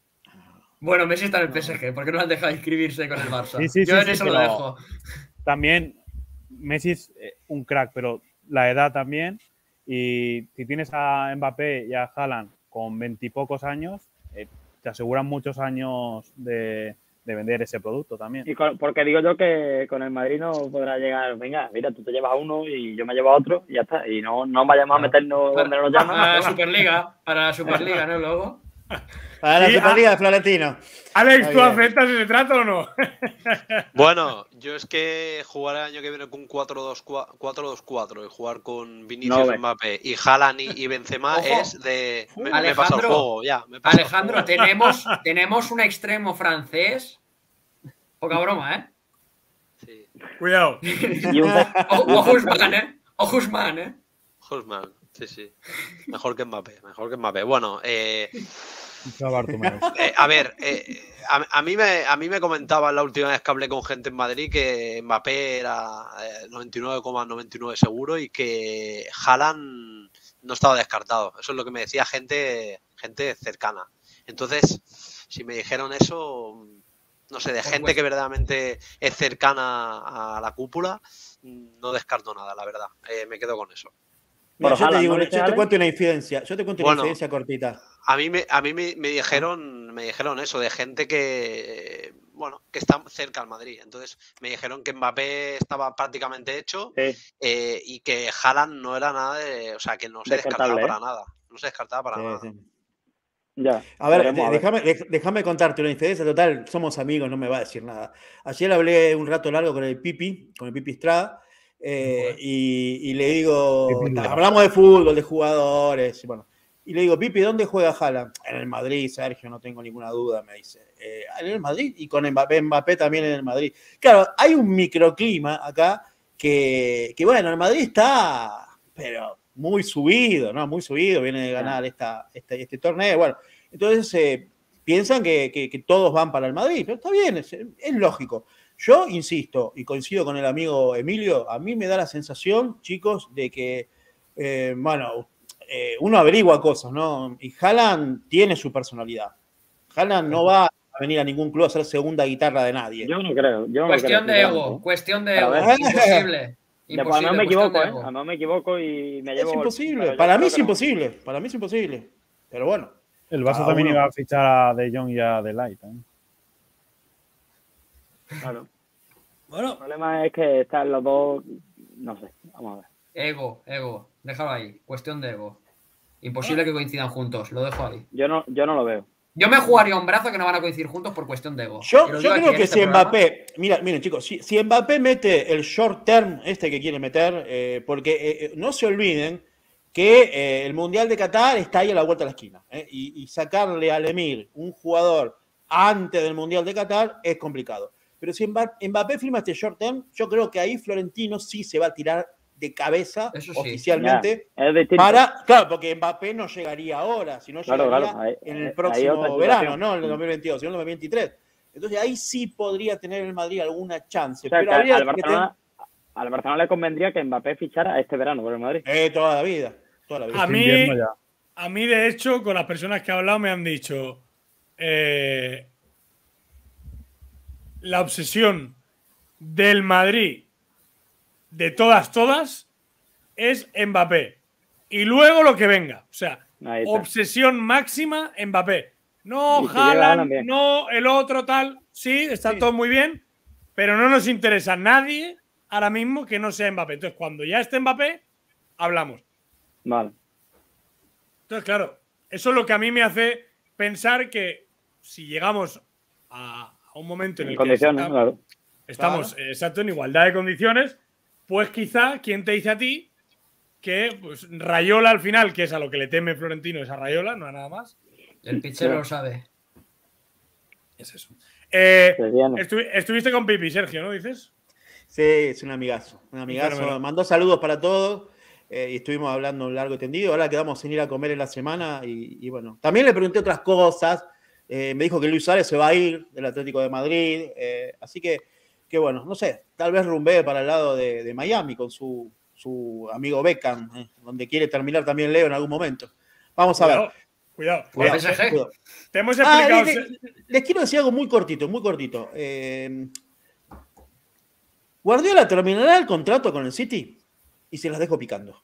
Bueno, Messi está en el P S G. ¿Por qué no le han dejado inscribirse con el Barça? Sí, sí, yo sí, en eso sí, lo dejo. También, Messi es un crack, pero la edad también. Y si tienes a Mbappé y a Haaland con veintipocos años, eh, te aseguran muchos años de, de vender ese producto también. Y con, porque digo yo que con el Madrid no podrá llegar, venga, mira, tú te llevas a uno y yo me llevo a otro y ya está. Y no, no vayamos a meternos para, donde nos llaman. Para la Superliga, para la Superliga, ¿no? Luego. Para la sí, Superliga de Florentino. Alex, ¿tú aceptas ese trato o no? Bueno, yo es que jugar el año que viene con cuatro dos cuatro y jugar con Vinicius, no, Mbappé y Haaland y, y Benzema Ojo. es de... Me, Alejandro, me pasa el juego, ya. Me pasa Alejandro, el juego. Tenemos, tenemos un extremo francés. Poca broma, ¿eh? Sí. Cuidado. O Husman, ¿eh? O Husman, ¿eh? Husman, sí, sí. Mejor que Mbappé, mejor que Mbappé. Bueno, eh... Eh, a ver, eh, a, a, mí me, a mí me comentaban la última vez que hablé con gente en Madrid que Mbappé era eh, noventa y nueve coma noventa y nueve seguro y que Haaland no estaba descartado. Eso es lo que me decía gente, gente cercana. Entonces, si me dijeron eso, no sé, de gente que verdaderamente es cercana a la cúpula, no descarto nada, la verdad. Eh, me quedo con eso. Mira, yo, te digo, ¿no yo te cuento una infidencia, yo te cuento una bueno, infidencia cortita. A mí me, a mí me, me dijeron, me dijeron eso de gente que, bueno, que está cerca al Madrid. Entonces me dijeron que Mbappé estaba prácticamente hecho Sí. eh, y que Haaland no era nada de, o sea, que no se Descartable, descartaba ¿eh? para nada. No se descartaba para Sí, nada. sí. Ya. A ver, veremos, a ver. déjame, dej- déjame contarte una infidencia total. Somos amigos, no me va a decir nada. Ayer hablé un rato largo con el Pipi, con el Pipi Estrada, eh, y, y le digo, Pipi ta- Luna. hablamos de fútbol, de jugadores, y bueno. Y le digo, Pipi, ¿dónde juega Haaland? En el Madrid, Sergio, no tengo ninguna duda, me dice. "Eh, en el Madrid y con Mbappé, Mbappé también en el Madrid. Claro, hay un microclima acá que, que bueno, el Madrid está, pero muy subido, ¿no? Muy subido, viene de ganar esta, este, este torneo. Bueno, entonces eh, piensan que, que, que todos van para el Madrid, pero está bien, es, es lógico. Yo insisto, y coincido con el amigo Emilio, a mí me da la sensación, chicos, de que, eh, bueno, eh, uno averigua cosas, ¿no? Y Haaland tiene su personalidad. Haaland no va a venir a ningún club a ser segunda guitarra de nadie. Yo no creo. Yo no Cuestión creo, de sinceramente, ego, ¿eh? cuestión de Pero ego. a ver. Imposible. Ya, pues, a lo mejor me Imposible, equivoco, cuestión de ¿eh? ego. A lo mejor me equivoco y me Es llevo. imposible. pero yo Para mí creo es que no. imposible. Para mí es imposible. Pero bueno. El Barça Cada también uno. iba a fichar a De Jong y a De Ligt. ¿eh? Claro. Bueno, El problema es que están los dos. No sé. Vamos a ver. Ego, ego. Déjalo ahí. Cuestión de ego. Imposible que coincidan juntos. Lo dejo ahí. Yo no, yo no lo veo. Yo me jugaría un brazo que no van a coincidir juntos por cuestión de ego. Y Yo, lo yo digo aquí creo en que este si programa. Mbappé, mira, miren chicos, si, si Mbappé mete el short term, este que quiere meter, eh, porque eh, no se olviden que eh, el Mundial de Qatar está ahí a la vuelta de la esquina, eh, y, y sacarle al Emir un jugador antes del Mundial de Qatar es complicado. Pero si Mbappé, Mbappé firma este short term, yo creo que ahí Florentino sí se va a tirar de cabeza Eso sí. oficialmente Ya, es distinto. para, claro, porque Mbappé no llegaría ahora, sino Claro, llegaría claro, ahí- en ahí el otra próximo situación. verano, no en el Mm. dos mil veintidós, sino en el dos mil veintitrés. Entonces ahí sí podría tener el Madrid alguna chance. O sea, pero que habría al que Barcelona, al Barcelona le convendría que Mbappé fichara este verano por el Madrid. tener eh, toda la vida. Toda la vida. a Este mí, invierno ya. a mí, de hecho, con las personas que he hablado me han dicho eh, la obsesión del Madrid de todas, todas es Mbappé. Y luego lo que venga. O sea, Ahí está. obsesión máxima Mbappé. No, Y si llega Haaland, Haaland, bien. no, el otro tal. Sí, está Sí. todo muy bien, pero no nos interesa nadie ahora mismo que no sea Mbappé. Entonces, cuando ya esté Mbappé, hablamos. Vale. Entonces, claro, eso es lo que a mí me hace pensar que si llegamos a, a un momento en En el condiciones, que claro. estamos eh, exacto en igualdad de condiciones, pues quizá, ¿quién te dice a ti que pues, Rayola al final, que es a lo que le teme Florentino, es a Rayola, no a nada más? El pichero lo sabe. Es eso. Eh, Se viene. estu- estuviste con Pipi, Sergio, ¿no? ¿Dices? Sí, es un amigazo. Un amigazo. Fenómeno. Mandó saludos para todos. eh, y estuvimos hablando largo y tendido. Ahora quedamos sin ir a comer en la semana. Y, y bueno, también le pregunté otras cosas. Eh, me dijo que Luis Suárez se va a ir del Atlético de Madrid. eh, así que, que bueno, no sé. Tal vez rumbee para el lado de, de Miami con su, su amigo Beckham, eh, donde quiere terminar también Leo en algún momento. Vamos a ver. Cuidado, cuidado. Por el cuidado. P S G. Cuidado. Te hemos Ah, explicado. les, les- les quiero decir algo muy cortito, muy cortito. Eh, Guardiola terminará el contrato con el City y se las dejo picando.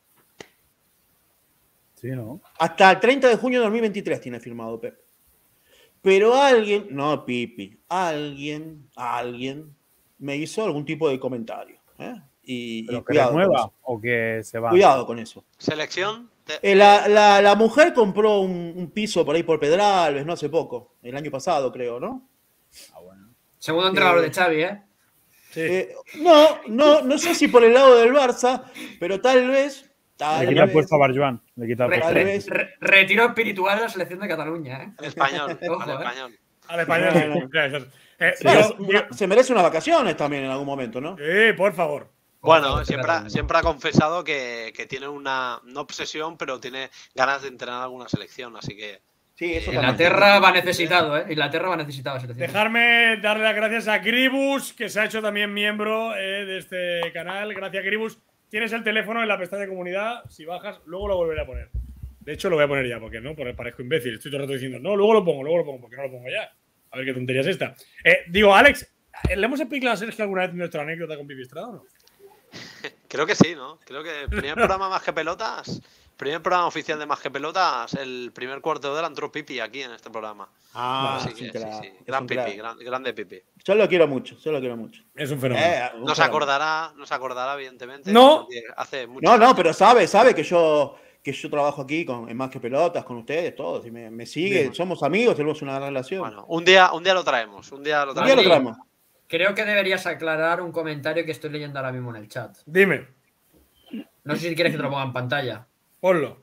Sí, ¿no? Hasta el treinta de junio de dos mil veintitrés tiene firmado Pep. Pero alguien, no Pipi, alguien, alguien me hizo algún tipo de comentario. ¿eh? Y, y ¿Pero que cuidado, con renueva eso. o que se va? Cuidado con eso. Selección. de- Eh, la, la- la mujer compró un, un piso por ahí por Pedralbes, no hace poco, el año pasado creo, ¿no? Ah, bueno. Segundo entrenador Eh, de Xavi, ¿eh? Sí. Eh, no, no, no sé si por el lado del Barça, pero tal vez, tal Le quita el vez, puesto a Barjuan. Le quita el Re- puesto. tal re- vez. re- retiro espiritual de la selección de Cataluña, ¿eh? El español. Ojo, al eh. español. Al español, sí. Ya, ya. Eh, Bueno, yo- una- se merece unas vacaciones también en algún momento, ¿no? Sí, por favor. Bueno, Ojo, siempre, Cataluña. ha- siempre ha confesado que, que tiene una no obsesión, pero tiene ganas de entrenar alguna selección, así que Sí, eso también. Inglaterra va necesitado, ¿eh? Inglaterra va necesitado selección. Dejarme darle las gracias a Gribus, que se ha hecho también miembro eh, de este canal. Gracias, Gribus. Tienes el teléfono en la pestaña comunidad. Si bajas, luego lo volveré a poner. De hecho, lo voy a poner ya, porque no, porque parezco imbécil. Estoy todo el rato diciendo, no, luego lo pongo, luego lo pongo, porque no lo pongo ya. A ver qué tontería es esta. Eh, digo, Alex, ¿le hemos explicado a Sergio alguna vez nuestra anécdota con Pipistrada o no? ¿Qué Creo que sí, ¿no? Creo que primer programa Más que Pelotas, primer programa oficial de Más que Pelotas, el primer cuarto de hora entró Pipi aquí en este programa. Ah, Así que, sí, sí. Gran Pipi, gran, grande Pipi. Yo lo quiero mucho, yo lo quiero mucho. Es un fenómeno. Eh, un no se fenómeno. acordará, no se acordará, evidentemente. No. Hace mucho No, no, pero sabe, sabe que yo, que yo trabajo aquí con, en Más que Pelotas, con ustedes, todos, y me, me sigue, Bien. somos amigos, tenemos una gran relación. Bueno, un día, un día lo traemos, un día lo Un día traemos. lo traemos. Creo que deberías aclarar un comentario que estoy leyendo ahora mismo en el chat. Dime. No sé si quieres que te lo ponga en pantalla. Ponlo.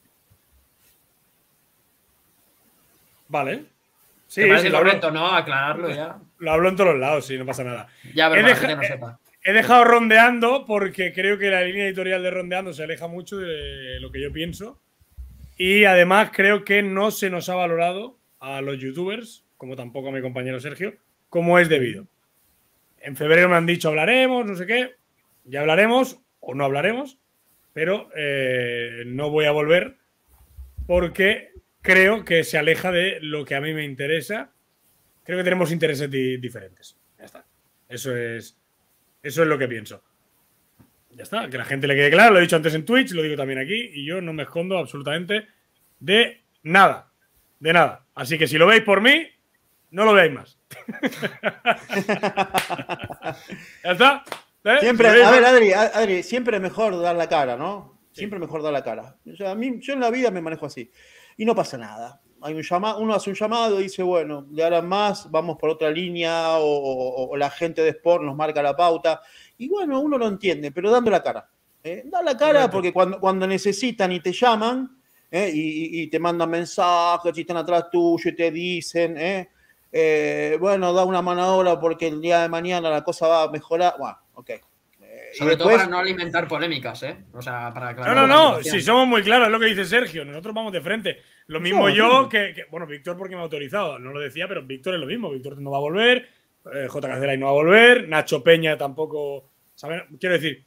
Vale. Sí, ¿Te parece sí, lo hablo, correcto, no? Aclararlo ya. lo hablo en todos lados, sí, no pasa nada. Ya, pero He para deja- que no sepa. He dejado Rondeando porque creo que la línea editorial de Rondeando se aleja mucho de lo que yo pienso. Y además creo que no se nos ha valorado a los youtubers, como tampoco a mi compañero Sergio, como es debido. En febrero me han dicho hablaremos, no sé qué. Ya hablaremos o no hablaremos, pero eh, no voy a volver porque creo que se aleja de lo que a mí me interesa. Creo que tenemos intereses di- diferentes. Ya está. Eso es, eso es lo que pienso. Ya está. Que la gente le quede claro. Lo he dicho antes en Twitch, lo digo también aquí. Y yo no me escondo absolutamente de nada. De nada. Así que si lo veis por mí, no lo veáis más. ¿Ya está? ¿Eh? Siempre, Si lo veis a por- ver, Adri, Adri, siempre es mejor dar la cara, ¿no? Siempre es mejor dar la cara. O sea, a mí, yo en la vida me manejo así. Y no pasa nada. Hay un llama, uno hace un llamado y dice, bueno, de ahora en más vamos por otra línea o, o- o la gente de Sport nos marca la pauta. Y bueno, uno lo entiende, pero dando la cara. ¿eh? Da la cara Correcto. porque cuando, cuando necesitan y te llaman ¿eh? y, y- y te mandan mensajes y están atrás tuyo y te dicen, ¿eh? Eh, bueno, da una mano ahora porque el día de mañana la cosa va a mejorar. Bueno, ok. Eh, y Sobre todo después- para no alimentar polémicas, ¿eh? O sea, para No, aclarar no, la no. situación. Si somos muy claros, es lo que dice Sergio. Nosotros vamos de frente. Lo mismo Somos, yo somos. que, que- Bueno, Víctor porque me ha autorizado. No lo decía, pero Víctor es lo mismo. Víctor no va a volver. eh, J. Caceray no va a volver. Nacho Peña tampoco. ¿Saben? Quiero decir.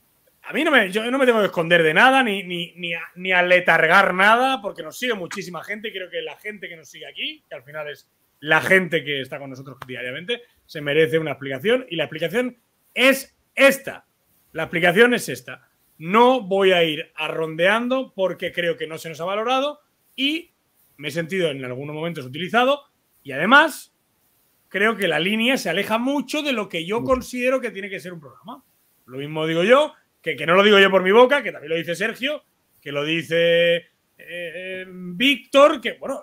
A mí no me, yo no me tengo que esconder de nada ni, ni, ni, a- ni aletargar nada porque nos sigue muchísima gente y creo que la gente que nos sigue aquí, que al final es la gente que está con nosotros diariamente, se merece una explicación y la explicación es esta. La explicación es esta. No voy a ir arrondeando porque creo que no se nos ha valorado y me he sentido en algunos momentos utilizado y además creo que la línea se aleja mucho de lo que yo considero que tiene que ser un programa. Lo mismo digo yo, que, que no lo digo yo por mi boca, que también lo dice Sergio, que lo dice eh, eh, Víctor, que bueno,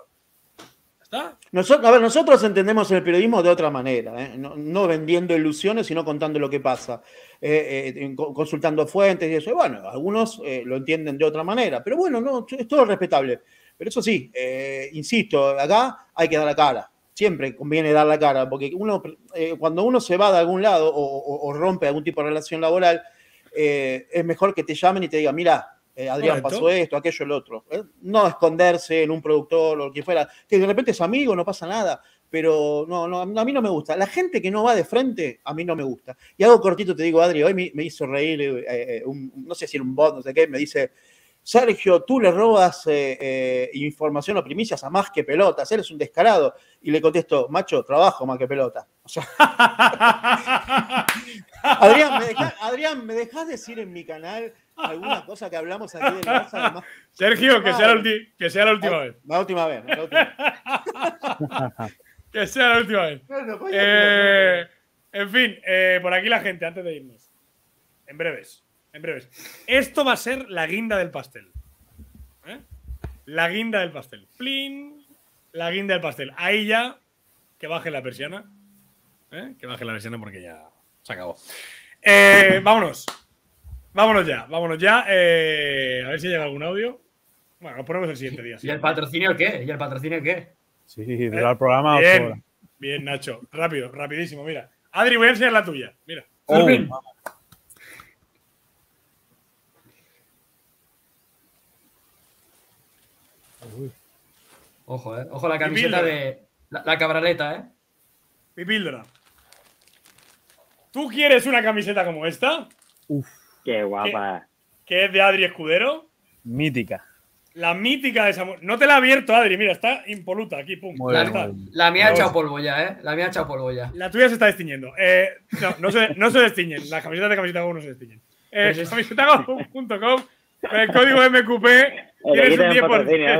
ya está. Nosotros, a ver, nosotros entendemos el periodismo de otra manera, ¿eh? no, no vendiendo ilusiones, sino contando lo que pasa, eh, eh, co- consultando fuentes y eso. Y bueno, algunos eh, lo entienden de otra manera, pero bueno, no, es todo respetable. Pero eso sí, eh, insisto, acá hay que dar la cara. Siempre conviene dar la cara, porque uno, eh, cuando uno se va de algún lado o, o- o rompe algún tipo de relación laboral, eh, es mejor que te llamen y te digan, mira, eh, Adrián, Correcto. pasó esto, aquello, el otro. ¿eh? No esconderse en un productor o lo que fuera, que de repente es amigo, no pasa nada, pero no, no, a mí no me gusta. La gente que no va de frente, a mí no me gusta. Y algo cortito te digo, Adri, hoy me, me hizo reír, eh, eh, un- no sé si era un bot, no sé qué, me dice, Sergio, tú le robas eh, eh, información o primicias a Más que Pelotas, eres un descarado. Y le contesto, macho, trabajo más que pelota. O sea, Adrián, ¿me dejás, Adrián, ¿me dejás decir en mi canal alguna cosa que hablamos aquí del Barça? Además? Sergio, que sea la, Madre. ulti- que sea la última vez. La última vez. La última vez. Que sea la última vez. No, no, coño, Eh, en fin, eh, por aquí la gente, antes de irnos. En breves. En breves. Esto va a ser la guinda del pastel. ¿Eh? La guinda del pastel. Plin. La guinda del pastel. Ahí ya. Que baje la persiana. ¿Eh? Que baje la persiana porque ya se acabó. Eh, vámonos. Vámonos ya. Vámonos ya. Eh, a ver si llega algún audio. Bueno, nos ponemos el siguiente día. ¿Y el patrocinio qué? ¿Y el patrocinio qué? Sí, dura el programa ocho bien, horas. bien, Nacho. Rápido, rapidísimo, mira. Adri, voy a enseñar la tuya. Mira. Oh. Fermín. Ojo, eh. Ojo la camiseta píldora. de. La, la cabraleta, eh. Mi píldora. ¿Tú quieres una camiseta como esta? Qué guapa. Que es de Adri Escudero. Mítica. La mítica de Samuel. No te la he abierto, Adri. Mira, está impoluta aquí. Pum. Muy Ya bien, está. muy bien. La mía ha Pero- echado polvo ya, eh. La mía ha echado polvo ya. La tuya se está destiñendo. Eh, no, no se, no se destiñen. Las camisetas de camiseta como no se destiñen. Eh, camiseta gozum punto com. Con el código M Q P tienes un diez por ciento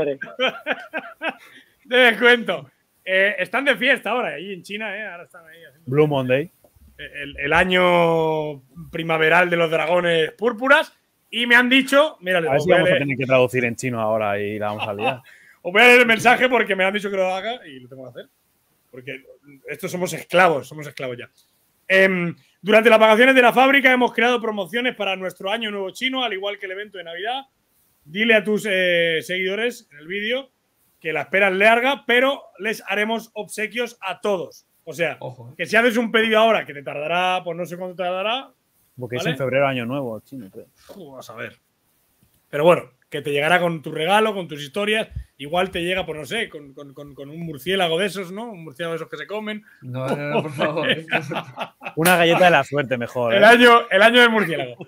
de descuento. Eh, están de fiesta ahora, ahí en China, ¿eh? Ahora están ahí haciendo Blue Monday. El, el año primaveral de los dragones púrpuras. Y me han dicho, mira, a ver si vamos a tener que traducir en chino ahora y la vamos a liar. Os voy a leer el mensaje porque me han dicho que lo haga y lo tengo que hacer. Porque estos somos esclavos, somos esclavos ya. Eh, durante las vacaciones de la fábrica hemos creado promociones para nuestro año nuevo chino, al igual que el evento de Navidad. Dile a tus eh, seguidores en el vídeo que la espera es larga, pero les haremos obsequios a todos. O sea, Ojo, eh. que si haces un pedido ahora que te tardará, pues no sé cuánto tardará. Porque ¿vale? Es en febrero año nuevo chino, creo. Uh, vas a ver. Pero bueno, que te llegará con tu regalo, con tus historias. Igual te llega, pues no sé, con, con, con, con un murciélago de esos, ¿no? Un murciélago de esos que se comen. No, no, no, por favor. Una galleta de la suerte mejor. El, ¿eh? año, el año del murciélago.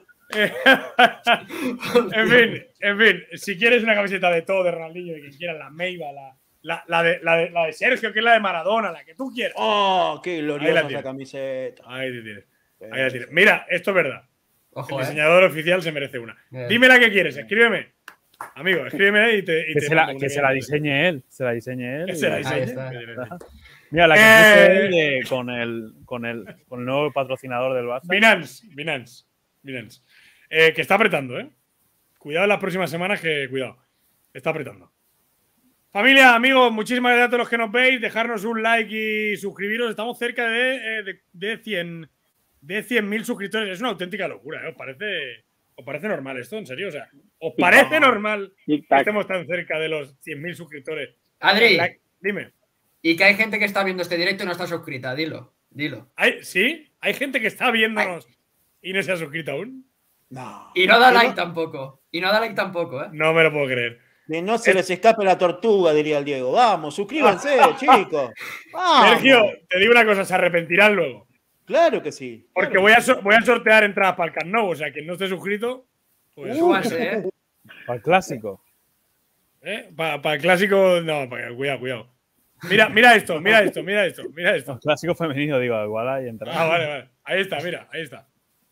En fin, en fin. Si quieres una camiseta de todo, de Ronaldinho, de quien quiera, la Meiva, la, la, la, de, la, de, la de Sergio, que es la de Maradona, la que tú quieras. ¡Oh, qué gloriosa esa camiseta! Ahí la tienes. Ahí la tienes. Mira, esto es verdad. Ojo, el eh. diseñador oficial se merece una. Bien. Dime la que quieres, escríbeme. Amigo, escríbeme y te. Y que te se, la, que se la diseñe él. Se la diseñe él. Que se la diseñe. Mira, la que eh... puse de, con, el, con, el, con el nuevo patrocinador del Barça. Binance. Binance. Binance. Eh, que está apretando, ¿eh? Cuidado en las próximas semanas, que cuidado. Está apretando. Familia, amigos, muchísimas gracias a todos los que nos veis. Dejarnos un like y suscribiros. Estamos cerca de, de, de cien de cien mil suscriptores. Es una auténtica locura, ¿eh? ¿Os parece, ¿Os parece normal esto? ¿En serio? O sea, ¿os parece normal que estemos tan cerca de los cien mil suscriptores? Adri, like, dime. Y que hay gente que está viendo este directo y no está suscrita. Dilo, dilo. ¿Hay, ¿Sí? ¿Hay gente que está viéndonos Ay. y no se ha suscrito aún? No. Y no da like tampoco. Y no da like tampoco, ¿eh? No me lo puedo creer. Que no se les escape la tortuga, diría el Diego. Vamos, suscríbanse, chicos. Vamos. Sergio, te digo una cosa, se arrepentirán luego. Claro que sí. Porque claro voy, a que sí. so voy a sortear entradas para el Camp Nou. O sea, quien no esté suscrito, pues. Súbase, ¿eh? Para el clásico. ¿Eh? Para pa el clásico, no, pa, cuidado, cuidado. Mira, mira esto, mira esto, mira esto, mira esto. El clásico femenino, digo, igual hay entradas. Ah, vale, vale. Ahí está, mira, ahí está.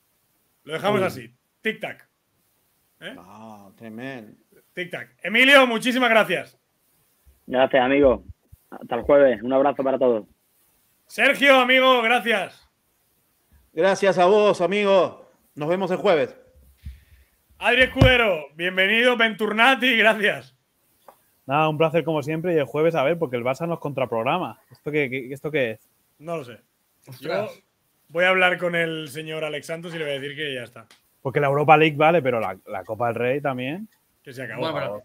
Lo dejamos Uy. así. Tic-tac. ¿Eh? Ah, tremendo. Tic-tac. Emilio, muchísimas gracias. Gracias, amigo. Hasta el jueves. Un abrazo para todos. Sergio, amigo, gracias. Gracias a vos, amigo. Nos vemos el jueves. Adri Escudero, bienvenido. Venturnati, gracias. Nada, un placer como siempre. Y el jueves, a ver, porque el Barça nos contraprograma. ¿Esto qué, qué, ¿esto qué es? No lo sé. Yo voy a hablar con el señor Alex Santos y le voy a decir que ya está. Porque la Europa League vale, pero la, la Copa del Rey también. Que se acabó. Bueno,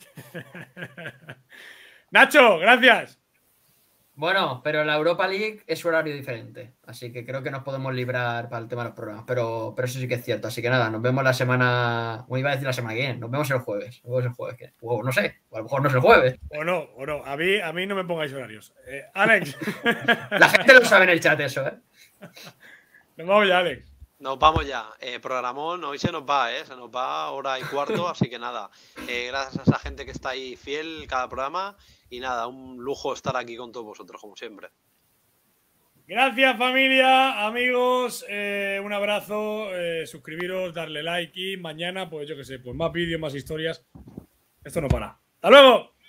Nacho, gracias. Bueno, pero la Europa League es horario diferente. Así que creo que nos podemos librar para el tema de los programas. Pero, pero eso sí que es cierto. Así que nada, nos vemos la semana. Bueno, iba a decir la semana que viene. Nos vemos el jueves. Nos vemos el jueves. Que, o no sé. O a lo mejor no es el jueves. O no, o no. A mí, a mí no me pongáis horarios. Eh, Alex. La gente lo sabe en el chat, eso, ¿eh? Nos vamos ya, Alex. Nos vamos ya. Eh, programón, hoy se nos va, ¿eh? Se nos va hora y cuarto, así que nada. Eh, gracias a esa gente que está ahí fiel cada programa. Y nada, un lujo estar aquí con todos vosotros, como siempre. Gracias, familia, amigos. Eh, un abrazo. Eh, suscribiros, darle like y mañana, pues yo qué sé, pues más vídeos, más historias. Esto no para. ¡Hasta luego!